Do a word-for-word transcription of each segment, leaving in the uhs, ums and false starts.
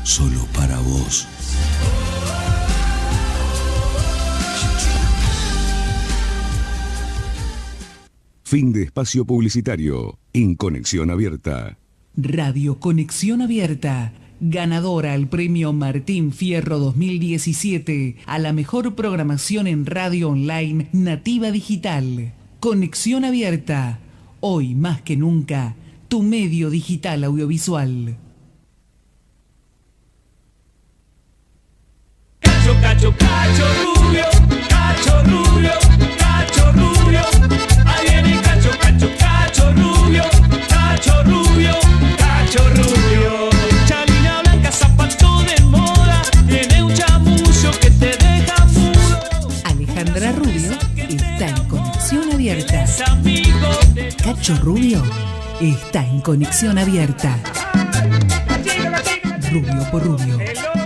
solo para vos. Fin de espacio publicitario en Conexión Abierta. Radio Conexión Abierta, ganadora al premio Martín Fierro dos mil diecisiete a la mejor programación en radio online nativa digital. Conexión Abierta, hoy más que nunca, tu medio digital audiovisual. Cacho, cacho, cacho rubio, cacho rubio, cacho rubio. Ahí viene cacho, cacho, cacho rubio, cacho rubio, cacho rubio. Chalina blanca, zapato de moda, tiene un chamullo que te deja mudo. Alejandra Rubio está en Conexión Abierta. Cacho Rubio está en Conexión Abierta. Rubio por Rubio.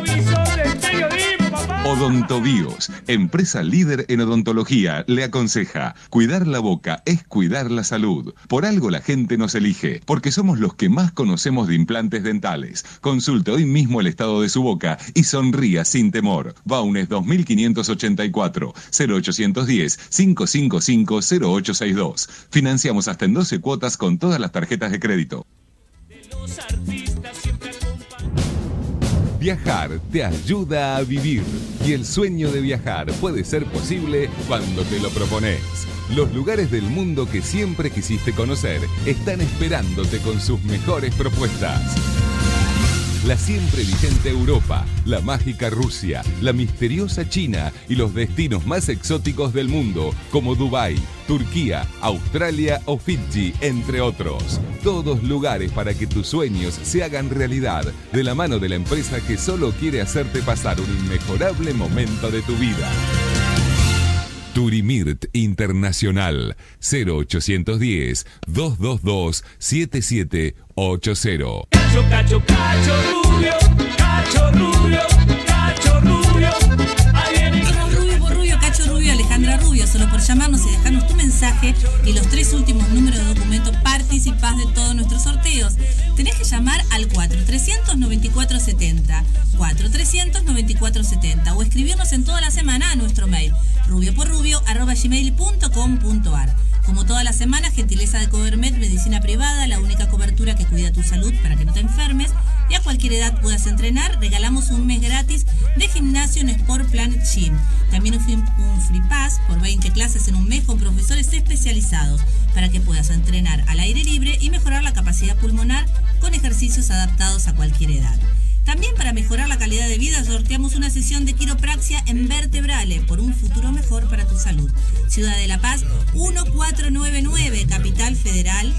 Odontobios, empresa líder en odontología, le aconseja: cuidar la boca es cuidar la salud. Por algo la gente nos elige, porque somos los que más conocemos de implantes dentales. Consulte hoy mismo el estado de su boca y sonría sin temor. Baunes dos mil quinientos ochenta y cuatro, cero ochocientos diez, quinientos cincuenta y cinco, cero ocho sesenta y dos. Financiamos hasta en doce cuotas con todas las tarjetas de crédito. Viajar te ayuda a vivir y el sueño de viajar puede ser posible cuando te lo propones. Los lugares del mundo que siempre quisiste conocer están esperándote con sus mejores propuestas. La siempre vigente Europa, la mágica Rusia, la misteriosa China y los destinos más exóticos del mundo como Dubái, Turquía, Australia o Fiji, entre otros. Todos lugares para que tus sueños se hagan realidad de la mano de la empresa que solo quiere hacerte pasar un inmejorable momento de tu vida. Turimirt Internacional, cero ochocientos diez, doscientos veintidós, setenta y siete ochenta. Cacho, cacho, cacho rubio, cacho rubio, cacho rubio. Ahí viene Somos Rubio por Rubio, Cacho Rubio, Alejandra Rubio. Solo por llamarnos y dejarnos tu mensaje y los tres últimos números de documento participás de todos nuestros sorteos. Tenés que llamar al cuatro trescientos noventa y cuatro setenta, cuatro trescientos noventa y cuatro setenta o escribirnos en toda la semana a nuestro mail rubioporrubio arroba gmail punto com punto ar. Como toda la semana, gentileza de Covermed, medicina privada, la única cobertura que cuida tu salud para que no te enfermes y a cualquier edad puedas entrenar. Regalamos un mes gratis de gimnasio en Sport Plan Gym. También un free pass por veinte clases en un mes con profesores especializados para que puedas entrenar al aire libre y mejorar la capacidad pulmonar con ejercicios adaptados a cualquier edad. También para mejorar la calidad de vida sorteamos una sesión de quiropraxia en Vertebrale por un futuro mejor para tu salud. Ciudad de La Paz, uno cuatro nueve nueve, Capital Federal.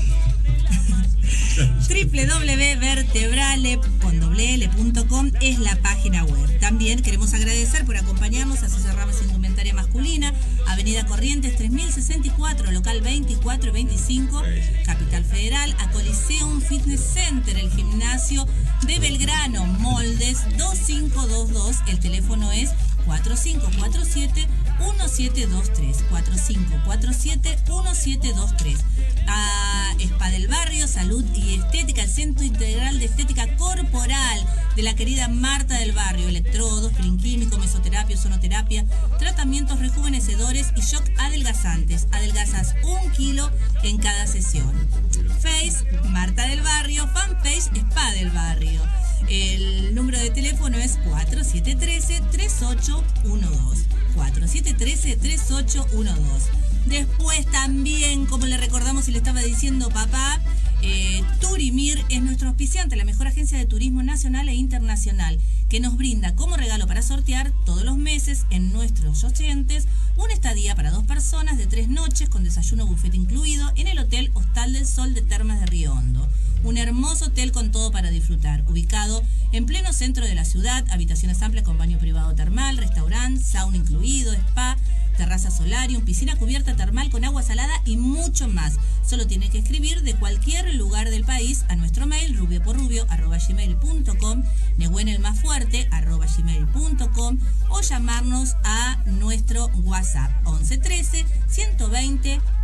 doble u doble u doble u punto vertebrale punto com es la página web. También queremos agradecer por acompañarnos a César Ramos Indumentaria Masculina, Avenida Corrientes tres mil sesenta y cuatro, local veinticuatro y veinticinco, Capital Federal, a Coliseum Fitness Center, el gimnasio de Belgrano, Moldes dos cinco dos dos, el teléfono es cuatro cinco cuatro siete uno siete dos tres, cuatro cinco cuatro siete uno siete dos tres. A Spa del Barrio, Salud y Estética, el Centro Integral de Estética Corporal de la querida Marta del Barrio, electrodos, peeling químico, mesoterapia, sonoterapia, tratamientos rejuvenecedores y shock adelgazantes. Adelgazas un kilo en cada sesión. Face, Marta del Barrio, fanpage, Spa del Barrio. El número de teléfono es cuatro siete uno tres, tres ocho uno dos. cuatro siete uno tres, tres ocho uno dos. Después también, como le recordamos y le estaba diciendo papá, eh, Turimir es nuestro auspiciante, la mejor agencia de turismo nacional e internacional, que nos brinda como regalo para sortear todos los meses en nuestros oyentes una estadía para dos personas de tres noches con desayuno buffet incluido en el Hotel Hostal del Sol de Termas de Río Hondo. Un hermoso hotel con todo para disfrutar, ubicado en pleno centro de la ciudad, habitaciones amplias con baño privado termal, restaurante, sauna incluido, spa, terraza solarium, piscina cubierta termal con agua salada y mucho más. Solo tiene que escribir de cualquier lugar del país a nuestro mail rubioporrubio arroba gmail punto com, Nehuen el más fuerte arroba gmail punto com o llamarnos a nuestro WhatsApp once trece ciento veinte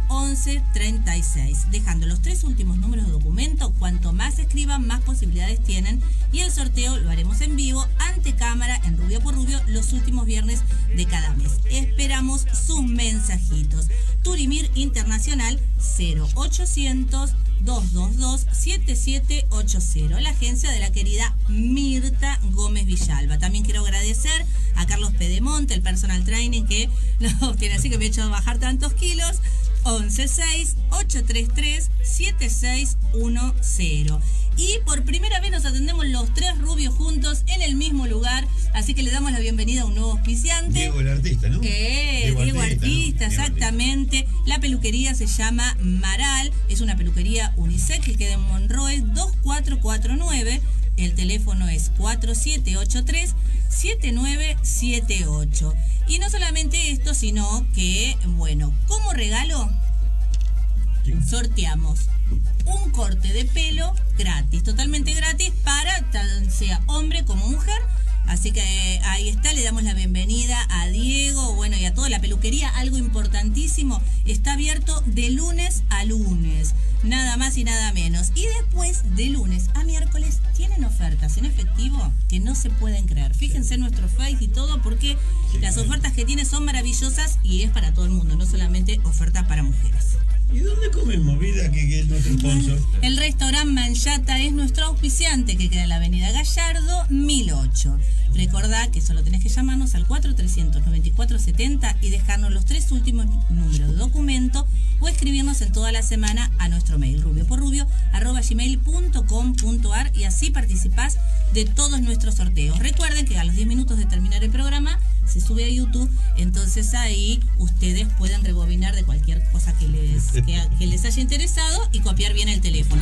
once treinta y seis. Dejando los tres últimos números de documento, cuanto más escriban, más posibilidades tienen. Y el sorteo lo haremos en vivo, ante cámara, en Rubio por Rubio, los últimos viernes de cada mes. Esperamos sus mensajitos. Turimir Internacional cero ochocientos, dos dos dos, siete siete ocho cero. La agencia de la querida Mirta Gómez Villalba. También quiero agradecer a Carlos Pedemonte, el personal training, que no tiene así que me ha hecho bajar tantos kilos. once seis, ocho tres tres, siete seis uno cero. Y por primera vez nos atendemos los tres rubios juntos en el mismo lugar, así que le damos la bienvenida a un nuevo auspiciante. Diego el artista, ¿no? Eh, Diego, Diego Artista, Artista ¿no? exactamente. Diego Artista. La peluquería se llama Maral, es una peluquería unisex que queda en Monroe dos cuatro cuatro nueve. El teléfono es cuatro siete ocho tres, siete nueve siete ocho. Y no solamente esto, sino que, bueno, como regalo, sorteamos un corte de pelo gratis, totalmente gratis, para tan sea hombre como mujer. Así que eh, ahí está, le damos la bienvenida a Diego, bueno, y a toda la peluquería. Algo importantísimo, está abierto de lunes a lunes, nada más y nada menos. Y después, de lunes a miércoles, tienen ofertas en efectivo que no se pueden creer. Fíjense en nuestro Face y todo, porque las ofertas que tiene son maravillosas y es para todo el mundo, no solamente ofertas para mujeres. ¿Y dónde comemos, vida, que, que es nuestro sponsor? El restaurante Manchata es nuestro auspiciante, que queda en la avenida Gallardo mil ocho. Recordá que solo tenés que llamarnos al cuatro trescientos noventa y cuatro setenta y dejarnos los tres últimos números de documento, o escribirnos en toda la semana a nuestro mail rubioporrubio arroba gmail punto com punto ar, y así participás de todos nuestros sorteos. Recuerden que a los diez minutos de terminar el programa se sube a YouTube, entonces ahí ustedes pueden rebobinar de cualquier cosa que les, que, que les haya interesado y copiar bien el teléfono.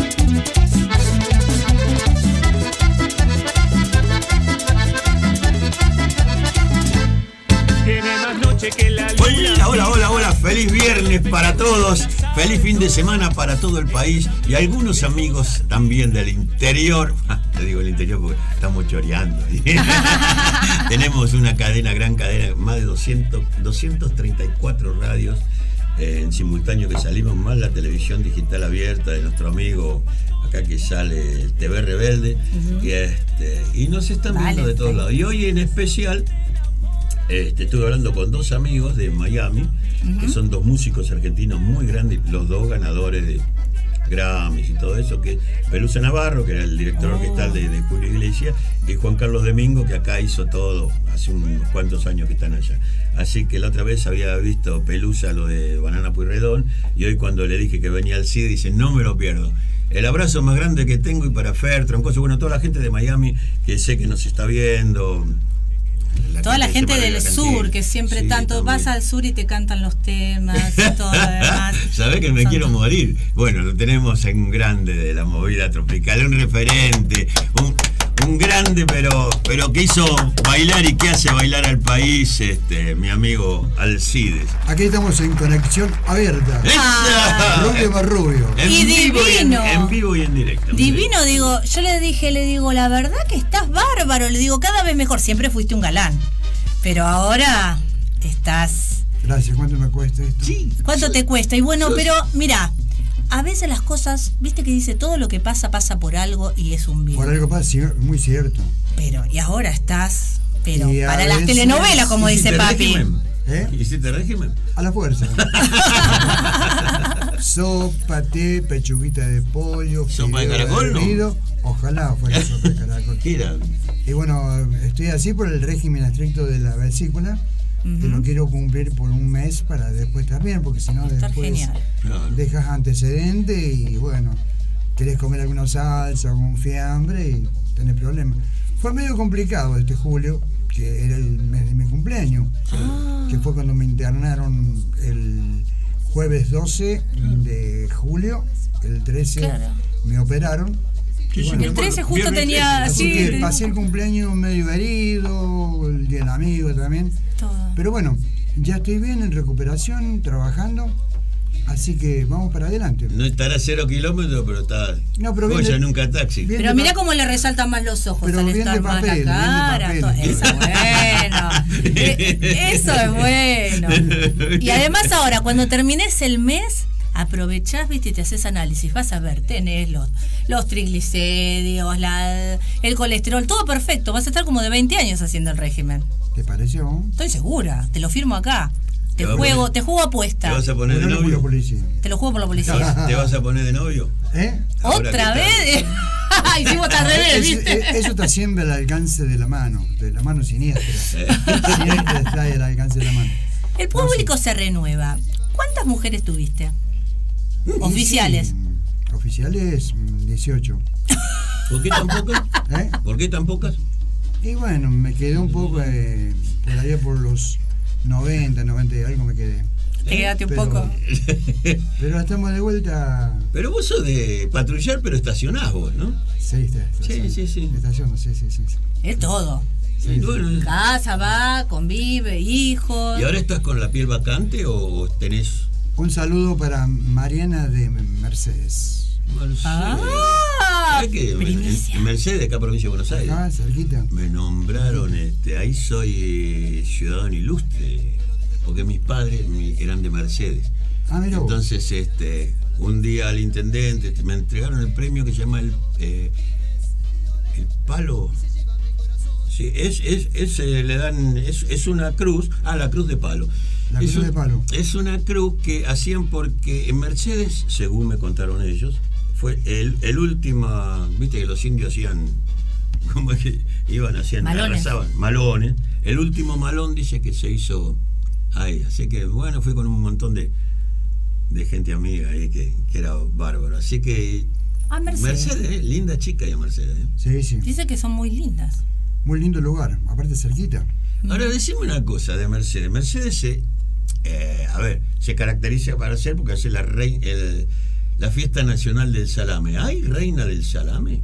Tiene más noche que la luna. Hola, hola, hola, hola, feliz viernes para todos, feliz fin de semana para todo el país y algunos amigos también del interior. Te digo el interior porque estamos choreando. Tenemos una cadena, gran cadena, más de doscientos, doscientos treinta y cuatro radios eh, en simultáneo que salimos, más la televisión digital abierta de nuestro amigo acá que sale el T V Rebelde. Uh-huh. y, este, y nos están vale, viendo de todos lados. Y hoy en especial Este, estuve hablando con dos amigos de Miami, uh-huh. que son dos músicos argentinos muy grandes, los dos ganadores de Grammys y todo eso, que Pelusa Navarro, que era el director oh. orquestal de, de Julio Iglesias, y Juan Carlos Domingo, que acá hizo todo hace unos cuantos años que están allá. Así que la otra vez había visto Pelusa lo de Banana Pueyrredón, y hoy cuando le dije que venía al C I D, dice, no me lo pierdo. El abrazo más grande que tengo, y para Fer, Troncoso, bueno, toda la gente de Miami que sé que nos está viendo. La Toda la gente del sur, que siempre sí, tanto también. Vas al sur y te cantan los temas y todo lo demás. Sabés que me Son quiero todo. morir. Bueno, lo tenemos en un grande de la movida tropical, un referente, un, un grande, pero, pero que hizo bailar y que hace bailar al país, este, mi amigo Alcides. Aquí estamos en conexión abierta. Ah. Rubio más rubio. En y vivo divino. Y en, en vivo y en directo. Divino, digo, yo le dije, le digo, la verdad que estás bárbaro, le digo, cada vez mejor, siempre fuiste un galán, pero ahora estás... Gracias, ¿cuánto me cuesta esto? Sí. ¿Cuánto te cuesta? Y bueno, pero mira, a veces las cosas, viste que dice, todo lo que pasa, pasa por algo y es un bien. Por algo pasa, muy cierto. Pero, y ahora estás, pero para las telenovelas, como dice papi. ¿Eh? ¿Hiciste régimen? A la fuerza. Sopa, té, pechuguita de pollo. ¿Sopa de caracol, no? Ojalá fuera sopa de caracol. ¿Qué era? Y bueno, estoy así por el régimen estricto de la vesícula. Uh-huh. Que lo quiero cumplir por un mes para después estar bien, porque si no después claro. dejas antecedente y bueno, querés comer alguna salsa, algún fiambre y tenés problemas. Fue medio complicado este julio, que era el mes de mi cumpleaños, ah. que fue cuando me internaron el jueves doce de julio, el trece claro. me operaron. Sí, bueno, el trece justo tenía... Así sí, que pasé el cumpleaños medio herido, el día del amigo también. Todo. Pero bueno, ya estoy bien, en recuperación, trabajando. Así que vamos para adelante. No estará a cero kilómetros, pero está no, pero Goya nunca taxi. Pero mira cómo le resaltan más los ojos pero al bien estar de más papel, la cara. bien de papel. Eso es bueno. Eh, Eso es bueno. Y además ahora, cuando termines el mes, aprovechás, viste, y te haces análisis. Vas a ver, tenés los, los triglicéridos, la, el colesterol, todo perfecto. Vas a estar como de veinte años haciendo el régimen. ¿Te pareció? Estoy segura, te lo firmo acá. Te, te juego, poner, te juego apuesta. ¿Te vas a poner de novio? Te lo juego por la policía. ¿Te vas a poner de novio? ¿Eh? ¿Otra vez? Hicimos al revés, ¿viste? Eso, eso está siempre al alcance de la mano, de la mano siniestra. Siempre está al alcance de la mano. El público no, sí. se renueva. ¿Cuántas mujeres tuviste? Oficiales. Sí, oficiales, dieciocho. ¿Por qué tan pocas? ¿Eh? ¿Por qué tan pocas? Y bueno, me quedé un poco eh, por allá por los noventa, noventa y algo me quedé. Te quedaste un pero, poco. Pero estamos de vuelta. Pero vos sos de patrullar, pero estacionás vos, ¿no? Sí, está, sí, sí, sí. Estaciono, sí, sí, sí. Es todo. Sí, sí. Bueno, casa, va, convive, hijos. ¿Y ahora estás con la piel vacante o tenés...? Un saludo para Mariana de Mercedes. Mercedes. Ah, que en Mercedes, acá provincia de Buenos Aires. Ah, cerquita. Me nombraron, este, ahí soy ciudadano ilustre, porque mis padres eran de Mercedes. Ah, mira. Entonces, este, un día al intendente me entregaron el premio que se llama el, eh, el palo. Sí, es, es, es, eh, le dan, es, es una cruz, ah, la cruz de palo. La cruz es un, de palo. Es una cruz que hacían porque en Mercedes, según me contaron ellos, fue el, el último, viste que los indios hacían, ¿cómo es que iban haciendo? Malones. Arrasaban, malones. El último malón dice que se hizo ahí, así que bueno, fui con un montón de, de gente amiga ahí que, que era bárbaro. Así que ah, Mercedes, Mercedes eh, linda chica ya Mercedes. ¿eh? Sí, sí. Dice que son muy lindas. Muy lindo lugar, aparte cerquita. Ahora decime una cosa de Mercedes. Mercedes se, eh, a ver, se caracteriza para ser porque hace la rey, el, la fiesta nacional del salame. ¿Hay reina del salame?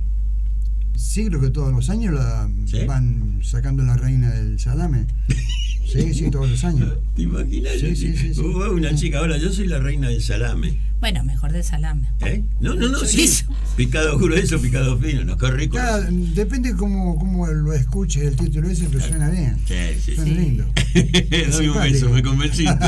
Sí, creo que todos los años la ¿sí? van sacando la reina del salame. Sí, sí, todos los años. ¿Te imaginas? Sí, sí, sí, sí. Uh, una chica, ahora yo soy la reina del salame. Bueno, mejor del salame. ¿Eh? No, no, no, sí. Picado grueso, picado fino, no, qué rico. Claro, depende cómo, cómo lo escuches, el título ese, pero suena bien. Sí, sí, suena sí. lindo. Dame un beso, me convenciste.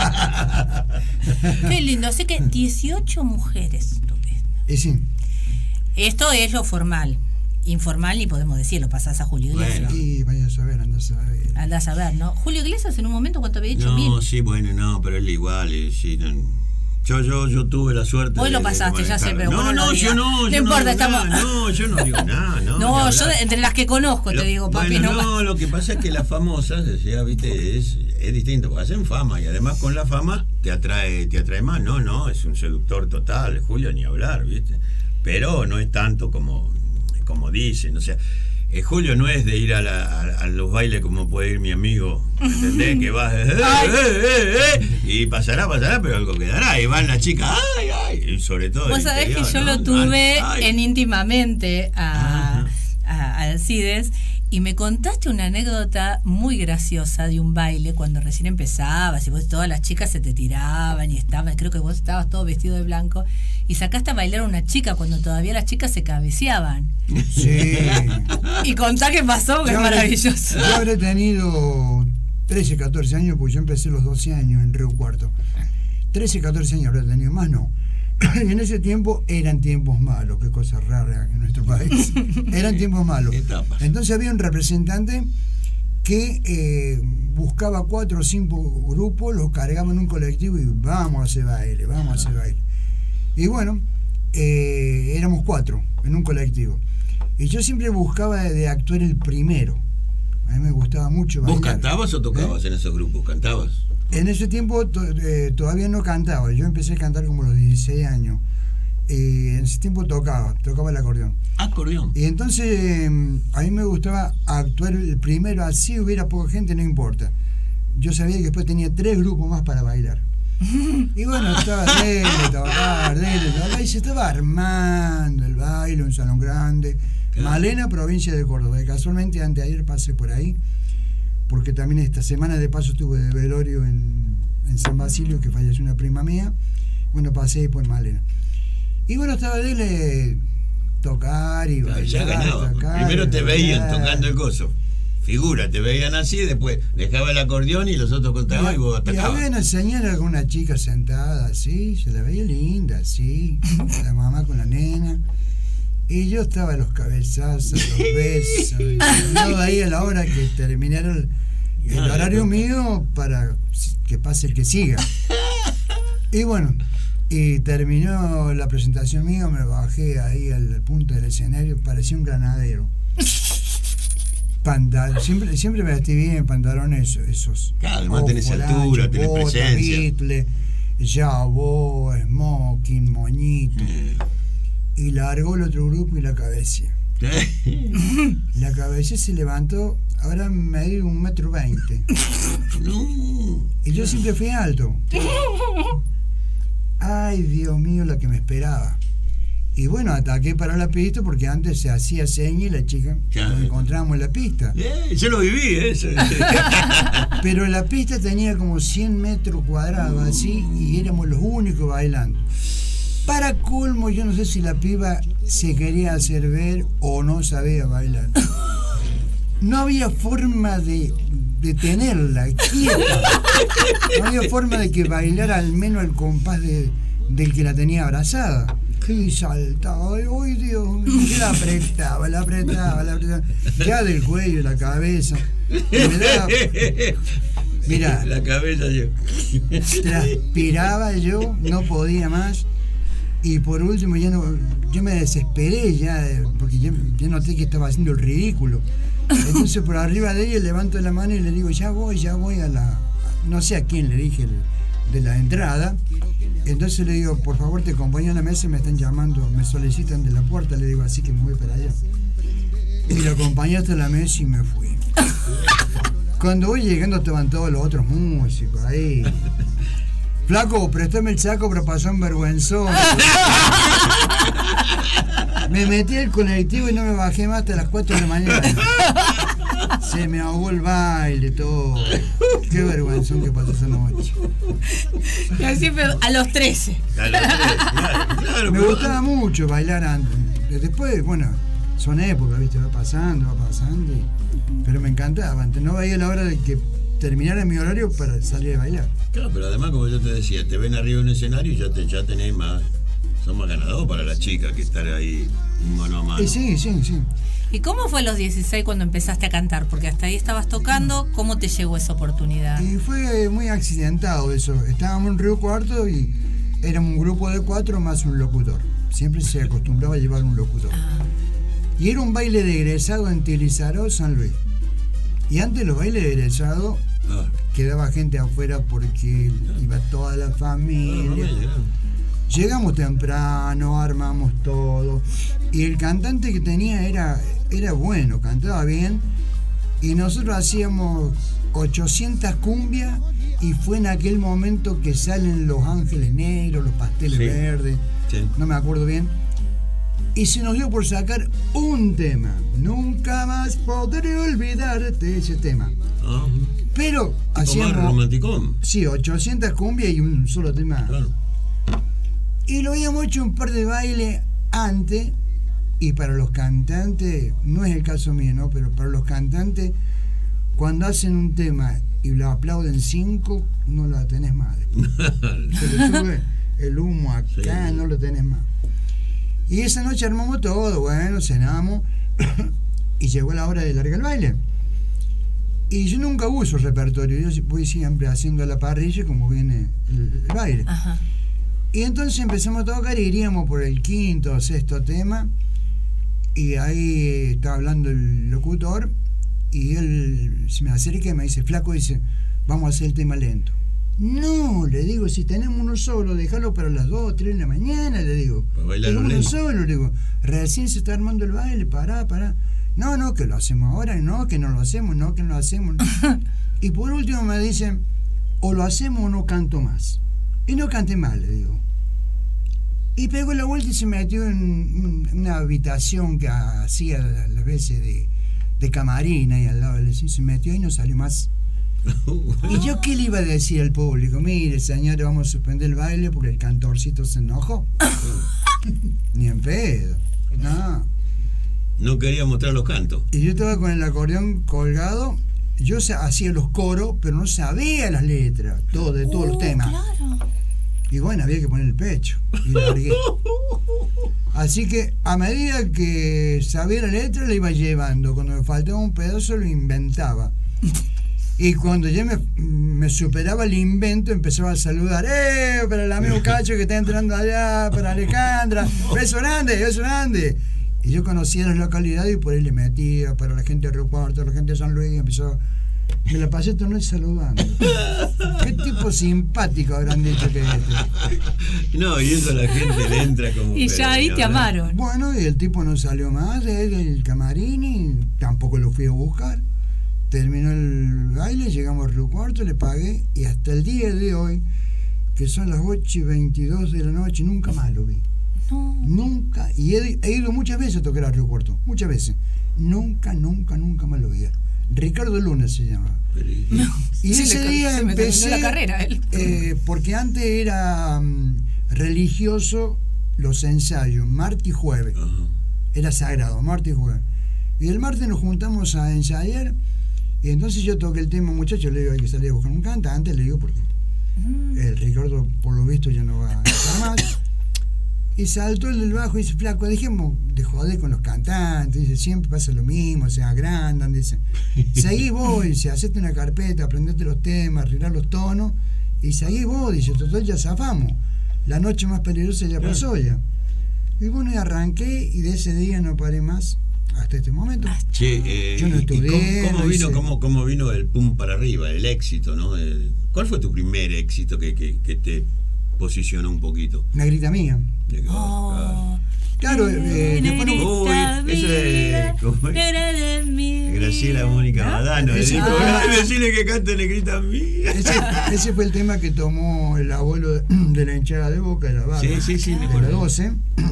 Qué lindo, así que dieciocho mujeres tuve. Y sí. Esto es lo formal. Informal ni podemos decirlo, pasás a Julio Iglesias. Bueno. Y vaya a saber, andás a ver. Andás a ver, ¿no? Julio Iglesias en un momento, ¿cuánto había hecho? No, Mil. sí, bueno, no, pero él igual, eh, sí, no. Yo, yo, yo tuve la suerte. Hoy lo de, pasaste, de ya sé, pero no, bueno, no, no yo no. No yo importa, no estamos. Nada, no, yo no digo nada, no. No, yo entre las que conozco lo, te digo, papi, bueno, no. No, lo que pasa es que las famosas, decía, viste, es, es distinto, porque hacen fama y además con la fama te atrae, te atrae más. No, no, es un seductor total, Julio, ni hablar, viste. Pero no es tanto como, como dicen, o sea. Eh, Julio no es de ir a, la, a, a los bailes como puede ir mi amigo, ¿entendés? Que vas, eh, eh, eh, eh, y pasará, pasará, pero algo quedará. Y van las chicas, ay, ay, y sobre todo. Vos sabés interior, que yo ¿no? lo tuve ay, en íntimamente a, a, a Alcides y me contaste una anécdota muy graciosa de un baile cuando recién empezabas y vos todas las chicas se te tiraban y estaban, creo que vos estabas todo vestido de blanco y sacaste a bailar a una chica cuando todavía las chicas se cabeceaban. Sí. Y contá qué pasó, que es maravilloso. Yo habré tenido trece, catorce años, porque yo empecé a los doce años en Río Cuarto. trece, catorce años habré tenido, más no. Y en ese tiempo eran tiempos malos, qué cosa rara en nuestro país. Eran tiempos malos. Entonces había un representante que eh, buscaba cuatro o cinco grupos, los cargaba en un colectivo y vamos a hacer baile, vamos a hacer baile. Y bueno, eh, éramos cuatro en un colectivo. Y yo siempre buscaba de, de actuar el primero. A mí me gustaba mucho bailar. ¿Vos cantabas o tocabas ¿Eh? en esos grupos? ¿Cantabas? En ese tiempo to, eh, todavía no cantaba. Yo empecé a cantar como a los dieciséis años. Y en ese tiempo tocaba, tocaba el acordeón. Acordeón. Y entonces eh, a mí me gustaba actuar el primero, así hubiera poca gente, no importa. Yo sabía que después tenía tres grupos más para bailar. Y bueno, estaba dele, estaba dele, estaba, y se estaba armando el baile, un salón grande. Claro. Malena, provincia de Córdoba. Y casualmente anteayer pasé por ahí, porque también esta semana de paso estuve de velorio en, en San Basilio, que falleció una prima mía. Bueno, pasé después Malena. Y bueno, estaba de él tocar y bailar. Ya ganaba. Tocar, Primero te veían bailar. tocando el coso. Figura, te veían así, después dejaba el acordeón y los otros contaban y, y vos Y atacabas. había una señora con una chica sentada así, se la veía linda, así, la mamá con la nena. Y yo estaba a los cabezazos, los besos. Y yo ahí a la hora que terminara el, el horario mío para que pase el que siga. Y bueno, y terminó la presentación mía, me bajé ahí al punto del escenario, parecía un granadero. Pantalón, siempre, siempre me vestí bien, pantalones esos. Claro, además tenés altura, tenés bota, presencia. bitle, jabó, smoking, moñito. Eh. Y largó el otro grupo y la cabeza. La cabeza se levantó, ahora me dio un metro veinte. No. Y yo siempre fui alto. Ay, Dios mío, la que me esperaba. Y bueno, ataqué para la pista porque antes se hacía seña y la chica Claro. nos encontrábamos en la pista. Eh, yo lo viví, eso. Pero la pista tenía como cien metros cuadrados así y éramos los únicos bailando. Para colmo, yo no sé si la piba se quería hacer ver o no sabía bailar. No había forma de, de tenerla quieta. No había forma de que bailara al menos al compás de, del que la tenía abrazada. Y saltaba, ¡ay Dios! Yo la apretaba, la apretaba, la apretaba. Ya del cuello, la cabeza. Me daba, mira, La cabeza yo. transpiraba yo, no podía más. Y por último, ya no, yo me desesperé ya, porque ya, ya noté que estaba haciendo el ridículo. Entonces por arriba de ella levanto la mano y le digo, ya voy, ya voy a la... No sé a quién le dije de la entrada. Entonces le digo, por favor te acompaño a la mesa, me están llamando, me solicitan de la puerta, le digo, así que me voy para allá. Y lo acompañé hasta la mesa y me fui. Cuando voy llegando estaban todos los otros músicos ahí. Flaco, préstame el saco, pero pasó un vergüenzón. Me metí al colectivo y no me bajé más hasta las cuatro de la mañana. Se me ahogó el baile, todo. Qué vergüenzón que pasó esa noche. Y así a los trece. A los tres, claro, claro, Me pero- gustaba mucho bailar antes. Después, bueno, son épocas, ¿viste? Va pasando, va pasando. y- Pero me encantaba. Antes no veía la hora de que terminara mi horario para salir a bailar. Claro, pero además, como yo te decía, te ven arriba de un escenario y ya, te, ya tenés más. Son más ganadores para las chicas que estar ahí mano a mano. Y sí, sí, sí. ¿Y cómo fue a los dieciséis cuando empezaste a cantar? Porque hasta ahí estabas tocando. ¿Cómo te llegó esa oportunidad? Y fue muy accidentado eso. Estábamos en Río Cuarto y éramos un grupo de cuatro más un locutor. Siempre se acostumbraba a llevar un locutor. Y era un baile de egresado en Tilizaró, San Luis. Y antes los bailes de egresado Ah, quedaba gente afuera porque iba toda la familia. Llegamos temprano, armamos todo. Y el cantante que tenía era, era bueno, cantaba bien. Y nosotros hacíamos ochocientas cumbias y fue en aquel momento que salen los ángeles negros, los pasteles Sí. verdes, sí. no me acuerdo bien. Y se nos dio por sacar un tema. Nunca más podré olvidarte ese tema. Ah, Pero tipo más hacíamos... romanticón. Sí, ochocientas cumbias y un solo tema. Claro. Y lo habíamos hecho un par de bailes antes, y para los cantantes, no es el caso mío, ¿no? Pero para los cantantes, cuando hacen un tema y lo aplauden cinco, no la tenés más. Se le sube el humo acá, Sí. no lo tenés más. Y esa noche armamos todo, bueno, cenamos, y llegó la hora de largar el baile. Y yo nunca uso repertorio, yo voy siempre haciendo la parrilla como viene el, el baile. Ajá. Y entonces empezamos a tocar y iríamos por el quinto o sexto tema. Y ahí está hablando el locutor. Y él se me acerca y me dice, flaco, dice, vamos a hacer el tema lento. No, le digo, si tenemos uno solo, déjalo para las dos o tres de la mañana, le digo. Para bailarlo uno lento. solo, le digo. Recién se está armando el baile, pará, pará. No, no, que lo hacemos ahora, no, que no lo hacemos, no, que no lo hacemos. Y por último me dicen, o lo hacemos o no canto más. Y no canté mal, le digo. Y pegó la vuelta y se metió en una habitación que hacía las veces de, de camarín ahí al lado del escenario. Se metió y no salió más. ¿Y yo qué le iba a decir al público? Mire, señores, vamos a suspender el baile porque el cantorcito se enojó. Ni en pedo. No. No quería mostrar los cantos. Y yo estaba con el acordeón colgado. Yo hacía los coros, pero no sabía las letras, todo, de todos uh, los temas. Claro. Y bueno, había que poner el pecho. Y largué. Así que a medida que sabía la letra, la iba llevando. Cuando me faltaba un pedazo, lo inventaba. Y cuando ya me, me superaba el invento, empezaba a saludar. ¡Eh! Para el amigo Cacho que está entrando allá, para Alejandra. ¡Beso grande! ¡Beso grande! Y yo conocía las localidades y por ahí le metía para la gente de Río Cuarto, la gente de San Luis, y empezó. Me la pasé todo el noche saludando. Qué tipo simpático habrán dicho que este. No, y eso a la gente le entra como. Y ya ahí te amaron. Bueno, y el tipo no salió más del camarín y tampoco lo fui a buscar. Terminó el baile, llegamos a Río Cuarto, le pagué y hasta el día de hoy, que son las ocho y veintidós de la noche, nunca más lo vi. No. Nunca, y he, he ido muchas veces a tocar a Río Cuarto, muchas veces. Nunca, nunca, nunca más lo vi. Ricardo Luna se llama. No, y ese le, día empecé, la carrera, él. Eh, porque antes era um, religioso los ensayos, martes y jueves. Uh-huh. Era sagrado, martes y jueves. Y el martes nos juntamos a ensayar. Y entonces yo toqué el tema, muchachos, le digo, hay que salir a buscar un cantante, le digo, porque uh-huh. el Ricardo, por lo visto, ya no va a estar más. Y saltó el del bajo y dice, flaco, dejemos de joder con los cantantes, dice, siempre pasa lo mismo, se agrandan, dice, seguí vos, dice, hacete una carpeta, aprendete los temas, arreglar los tonos, y seguí vos, dice, total ya zafamos, la noche más peligrosa ya pasó ya. Y bueno, y arranqué y de ese día no paré más hasta este momento. Che, eh, yo no estudié. ¿Cómo, cómo, no vino, hice... cómo, ¿Cómo vino el pum para arriba, el éxito, no? El, ¿Cuál fue tu primer éxito que, que, que te posicionó un poquito? Negrita mía. Oh, claro, eh, después no... Uy, eso es... ¿Cómo es? Graciela Mónica Badano. Ese, dijo, ah, decirle que cante Negrita mía. Ese, ese fue el tema que tomó el abuelo de, de la hinchada de Boca, de la barra, sí, sí, sí, de la doce.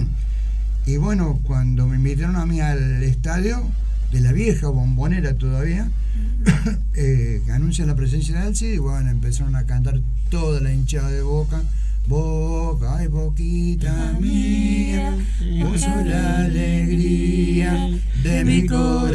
Y bueno, cuando me invitaron a mí al estadio de la vieja Bombonera todavía, eh, que anuncia la presencia de Alci, y bueno, empezaron a cantar toda la hinchada de Boca. Boca, ay, Boquita mía, vos sos la alegría de mi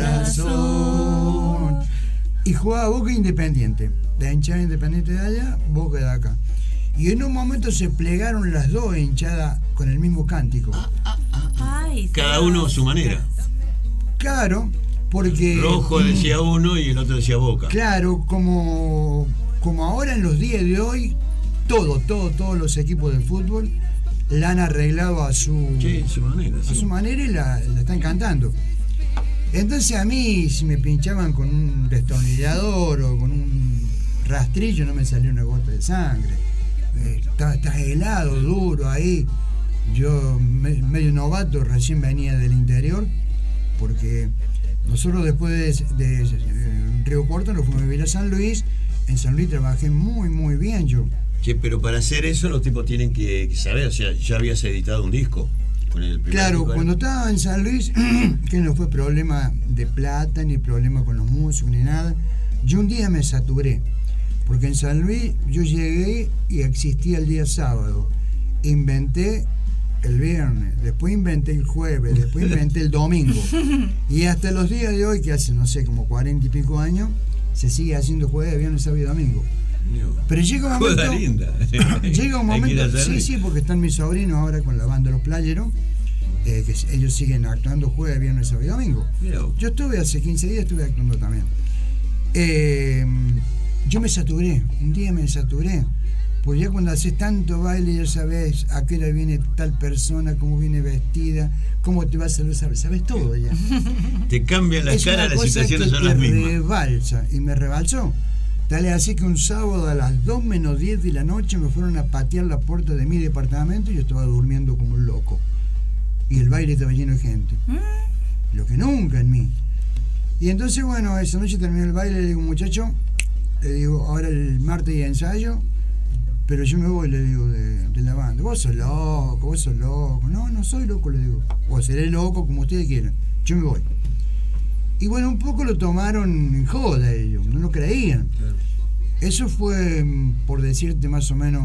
corazón. Y jugaba Boca Independiente, la hinchada Independiente de allá, Boca de acá. Y en un momento se plegaron las dos hinchadas con el mismo cántico. Ay, cada uno a su manera. Claro, porque... Rojo decía uno y el otro decía Boca. Claro, como, como ahora en los días de hoy, todo, todo, todos los equipos de fútbol la han arreglado a su, sí, su manera, sí. a su manera y la, la están cantando. Entonces a mí, si me pinchaban con un destornillador o con un rastrillo, no me salía una gota de sangre. Estás está helado, duro ahí. Yo, me, medio novato, recién venía del interior, porque nosotros después de, de, de, de Río Cuarto nos fuimos a vivir a San Luis. En San Luis trabajé muy, muy bien yo. Che, pero para hacer eso los tipos tienen que, que saber, o sea, ya habías editado un disco con el primer Claro, disco, cuando estaba en San Luis, que no fue problema de plata, ni problema con los músicos, ni nada, yo un día me saturé, porque en San Luis yo llegué y existía el día sábado, inventé el viernes, después inventé el jueves, después inventé el domingo, y hasta los días de hoy, que hace, no sé, como cuarenta y pico años, se sigue haciendo jueves, viernes, sábado y domingo. Pero llega un momento, linda. llega un momento, sí, sí, porque están mis sobrinos ahora con la banda Los Playeros, eh, que ellos siguen actuando jueves, viernes, sábado y domingo. Yo estuve hace quince días, estuve actuando también. Eh, yo me saturé, un día me saturé, porque ya cuando haces tanto baile ya sabes a qué hora viene tal persona, cómo viene vestida, cómo te va a saludar, sabes, sabes todo ya. Te cambian las caras, las situaciones son las mismas. Rebalsa, y me rebalsó. Dale, así que un sábado a las dos menos diez de la noche me fueron a patear la puerta de mi departamento y yo estaba durmiendo como un loco. Y el baile estaba lleno de gente. Lo que nunca en mí. Y entonces, bueno, esa noche terminó el baile, le digo, muchacho, le digo, ahora el martes y ensayo, pero yo me voy, le digo, de, de la banda. Vos sos loco, vos sos loco. No, no soy loco, le digo. O seré loco, como ustedes quieran. Yo me voy. Y bueno, un poco lo tomaron en joda ellos, no lo creían. Claro. Eso fue, por decirte, más o menos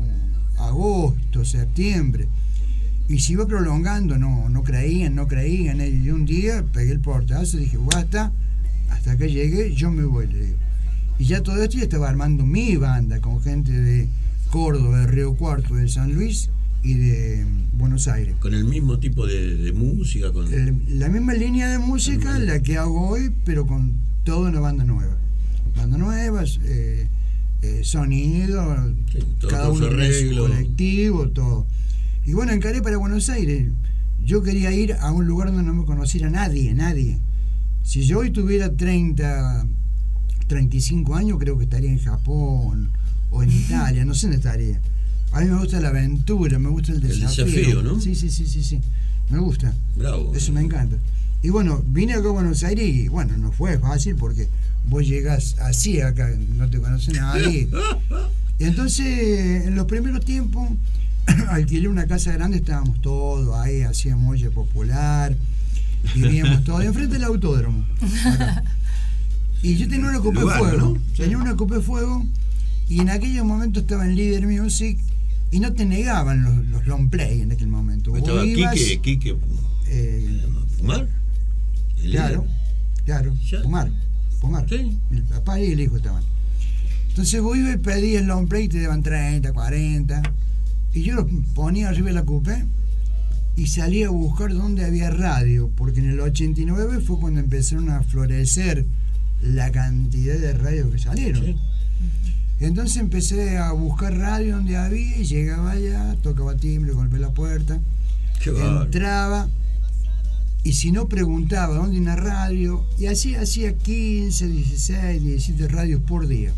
agosto, septiembre. Y se iba prolongando, no, no creían, no creían. Y un día pegué el portazo y dije, basta, hasta que llegué, yo me voy, le digo. Y ya todo esto ya estaba armando mi banda con gente de Córdoba, de Río Cuarto, de San Luis y de Buenos Aires. ¿Con el mismo tipo de, de música? Con... El, la misma línea de música, la que hago hoy, pero con toda una banda nueva. Banda nueva, eh, eh, sonido, sí, cada uno tiene su colectivo, todo. Y bueno, encaré para Buenos Aires. Yo quería ir a un lugar donde no me conociera nadie, nadie. Si yo hoy tuviera treinta, treinta y cinco años, creo que estaría en Japón o en Italia, no sé dónde estaría. A mí me gusta la aventura, me gusta el desafío. El desafío, ¿no? Sí, sí, sí, sí, sí. Me gusta. Bravo. Eso me encanta. Y bueno, vine acá a Buenos Aires y bueno, no fue fácil porque vos llegás así acá, no te conoce nadie. Y entonces, en los primeros tiempos, alquilé una casa grande, estábamos todos ahí, hacíamos olla popular, vivíamos todos enfrente del autódromo. Acá. Y yo tenía una copa de fuego, ¿no? Tenía una copa de fuego y en aquellos momentos estaba en Líder Music y no te negaban los, los long play en aquel momento. Estaba ibas, Quique, Quique. Eh, ¿Fumar? Claro, claro, ¿Ya? fumar, fumar. Sí. El papá y el hijo estaban. Entonces vos ibas y pedías el long play y te daban treinta, cuarenta. Y yo los ponía arriba de la coupé y salía a buscar dónde había radio, porque en el ochenta y nueve fue cuando empezaron a florecer la cantidad de radios que salieron. Sí. Entonces empecé a buscar radio donde había y llegaba allá, tocaba timbre, golpeé la puerta, entraba y si no preguntaba dónde una radio, y así hacía quince, dieciséis, diecisiete radios por día.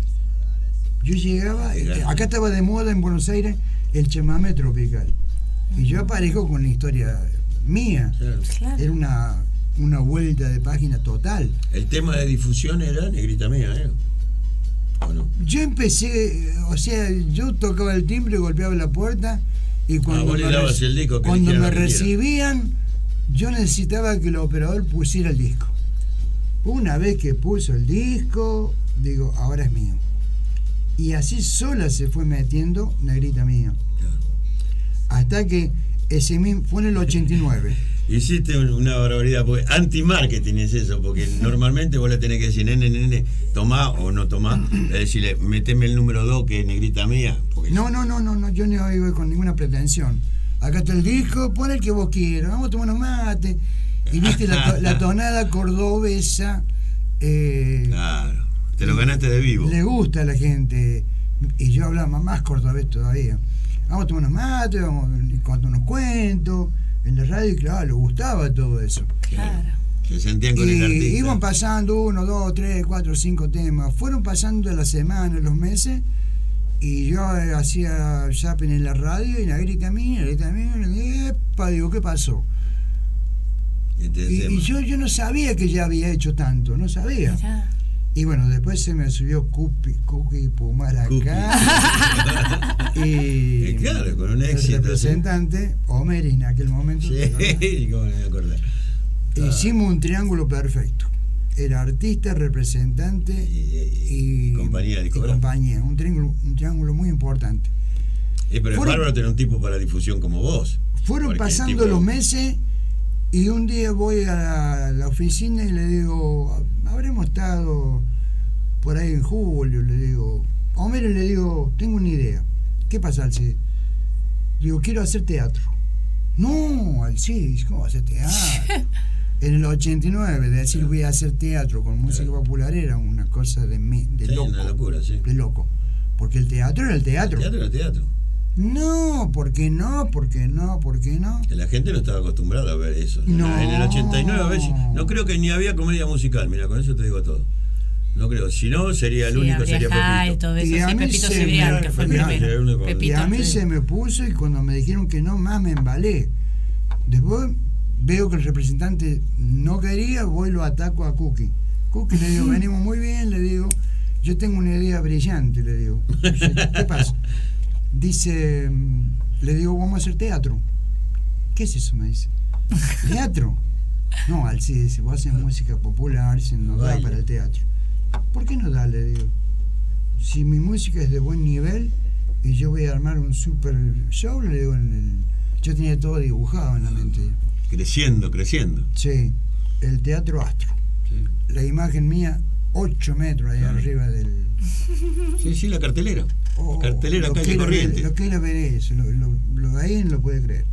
Yo llegaba, acá estaba de moda en Buenos Aires el chamamé tropical. Y yo aparezco con la historia mía. Claro. Era una, una vuelta de página total. El tema de difusión era Negrita Mía, ¿eh? ¿O no? Yo empecé, o sea, yo tocaba el timbre, golpeaba la puerta y cuando ah, me, dabas el disco que cuando me que recibían, yo necesitaba que el operador pusiera el disco. Una vez que puso el disco, digo, ahora es mío. Y así sola se fue metiendo Negrita Mía. Claro. Hasta que ese mismo, fue en el ochenta y nueve. Hiciste una barbaridad, porque anti-marketing es eso, porque normalmente vos le tenés que decir, nene, nene, tomá o no tomá, es decirle, meteme el número dos que es Negrita Mía. No, no, no, no, no, yo no iba con ninguna pretensión. Acá está el disco, pon el que vos quieras, vamos a tomar unos mates. Y viste la, la tonada cordobesa. Eh, claro. Te lo ganaste de vivo. Le gusta a la gente. Y yo hablaba más cordobés todavía. Vamos a tomar unos mates, vamos a contar unos cuentos. En la radio, y claro, le gustaba todo eso. Claro. Se sentían con y el artista. Iban pasando uno, dos, tres, cuatro, cinco temas. Fueron pasando las semanas, los meses. Y yo eh, hacía zapping en la radio y Negrita Mía, Negrita Mía, epa, digo, ¿qué pasó? Este y, y yo, yo no sabía que ya había hecho tanto, no sabía. Mirá. Y bueno, después se me subió Cupi, Cookie Pumar acá. y, y claro, con un éxito. El representante, ¿sí? Homer, en aquel momento. Sí, cómo me acordé. Hicimos un triángulo perfecto. Era artista, representante y, y, y compañía. Y compañía. Un triángulo, un triángulo muy importante. Eh, pero fueron, es bárbaro tener un tipo para difusión como vos. Fueron pasando tipo... los meses y un día voy a la, la oficina y le digo, habremos estado por ahí en julio, le digo, a Homero le digo, tengo una idea. ¿Qué pasa, Alcides? Digo, quiero hacer teatro. No, Alcides, ¿cómo hacer teatro? En el ochenta y nueve, de decir voy a hacer teatro con música popular era una cosa de, me, de sí, loco. Una locura, sí. De loco. Porque el teatro era el teatro. El teatro era el teatro. No, ¿por qué no? ¿Por qué no? ¿Por qué no? Que la gente no estaba acostumbrada a ver eso. No. En el ochenta y nueve a veces, no creo que ni había comedia musical, mira, con eso te digo todo. No creo, si no sería el sí, único, sería Pepito. Todo eso, y a sí, mí Pepito Cibrián, que fue el primero. Pepito, y a mí sí. se me puso y cuando me dijeron que no más me embalé. Después veo que el representante no quería, voy y lo ataco a Cookie. Cookie le digo, venimos muy bien, le digo, yo tengo una idea brillante, le digo. ¿Qué pasa? Dice, le digo, vamos a hacer teatro. ¿Qué es eso? Me dice. ¿Teatro? No, Alcides, si vos haces música popular, se nos da para el teatro. ¿Por qué no da? Le digo. si mi música es de buen nivel y yo voy a armar un super show, le digo, en el, yo tenía todo dibujado en la mente. Creciendo, creciendo. Sí, el Teatro Astro. Sí. La imagen mía, ocho metros allá claro. arriba del... Sí, sí, la cartelera. Oh, la cartelera calle Corrientes. Lo que era ver eso, lo, lo, lo ahí no lo puede creer.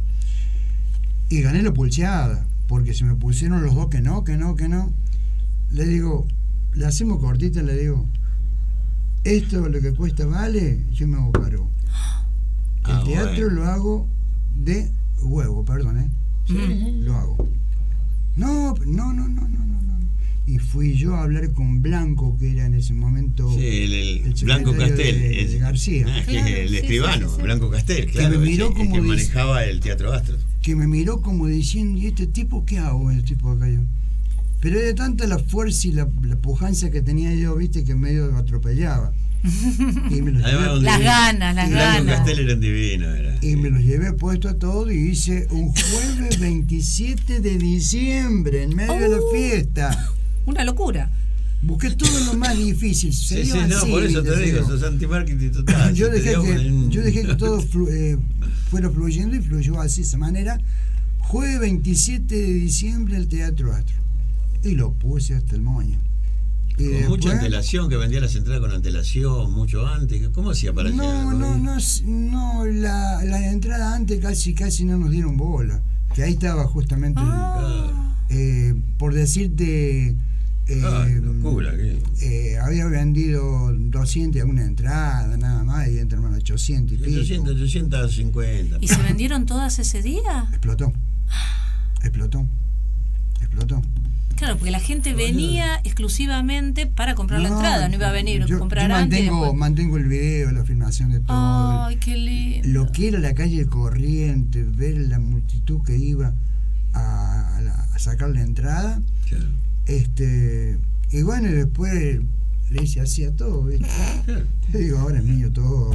Y gané la pulseada, porque se me pusieron los dos que no, que no, que no. Le digo, le hacemos cortita, le digo, esto lo que cuesta vale, yo me hago cargo. El ah, teatro bueno. lo hago de huevo, perdón, ¿eh? Sí, mm. Lo hago. No, no, no, no, no, no. Y fui yo a hablar con Blanco, que era en ese momento sí, el, el, el Blanco Castel de, el, de García. Ah, claro, el sí, escribano, sí, sí, sí. Blanco Castel, claro, que me miró ese, como el que dice, manejaba el Teatro Astro. Que me miró como diciendo, ¿y este tipo qué hago? Este tipo acá yo. Pero de tanta la fuerza y la, la pujanza que tenía yo, viste, que medio atropellaba. Y me los Además, llevé, las ganas, las ganas. Blanco Castel eran divinos. Era. Y me los llevé puesto a todo y hice un jueves veintisiete de diciembre, en medio oh, de la fiesta. Una locura. Busqué todo lo más difícil. Sí, sí, no, así, por eso te digo, sos anti-marketing total. Yo dejé, que, yo dejé que todo flu, eh, fuera fluyendo y fluyó así, de esa manera. Jueves veintisiete de diciembre, el Teatro Astro. Y lo puse hasta el moño. Y con después, mucha antelación, que vendía las entradas con antelación, mucho antes. ¿Cómo hacía para no, llegar? No, no, no, la, la entrada antes casi casi no nos dieron bola. Que ahí estaba justamente, ah. el, eh, por decirte... Eh, ah, locura, ¿qué? Eh, había vendido doscientas y alguna entrada, nada más, y entraron ochocientas y pico. ochocientas, ochocientas cincuenta. ¿Y se vendieron todas ese día? Explotó. Explotó. Explotó. Claro, porque la gente venía exclusivamente para comprar no, la entrada, no iba a venir yo, a comprar yo antes. Mantengo, después... mantengo el video, la filmación de todo. Ay, qué lindo. Lo que era la calle Corrientes, ver la multitud que iba a, a, la, a sacar la entrada. Claro. Este, y bueno, y después le hice así a todo, ¿viste? Yo digo, ahora es mío todo.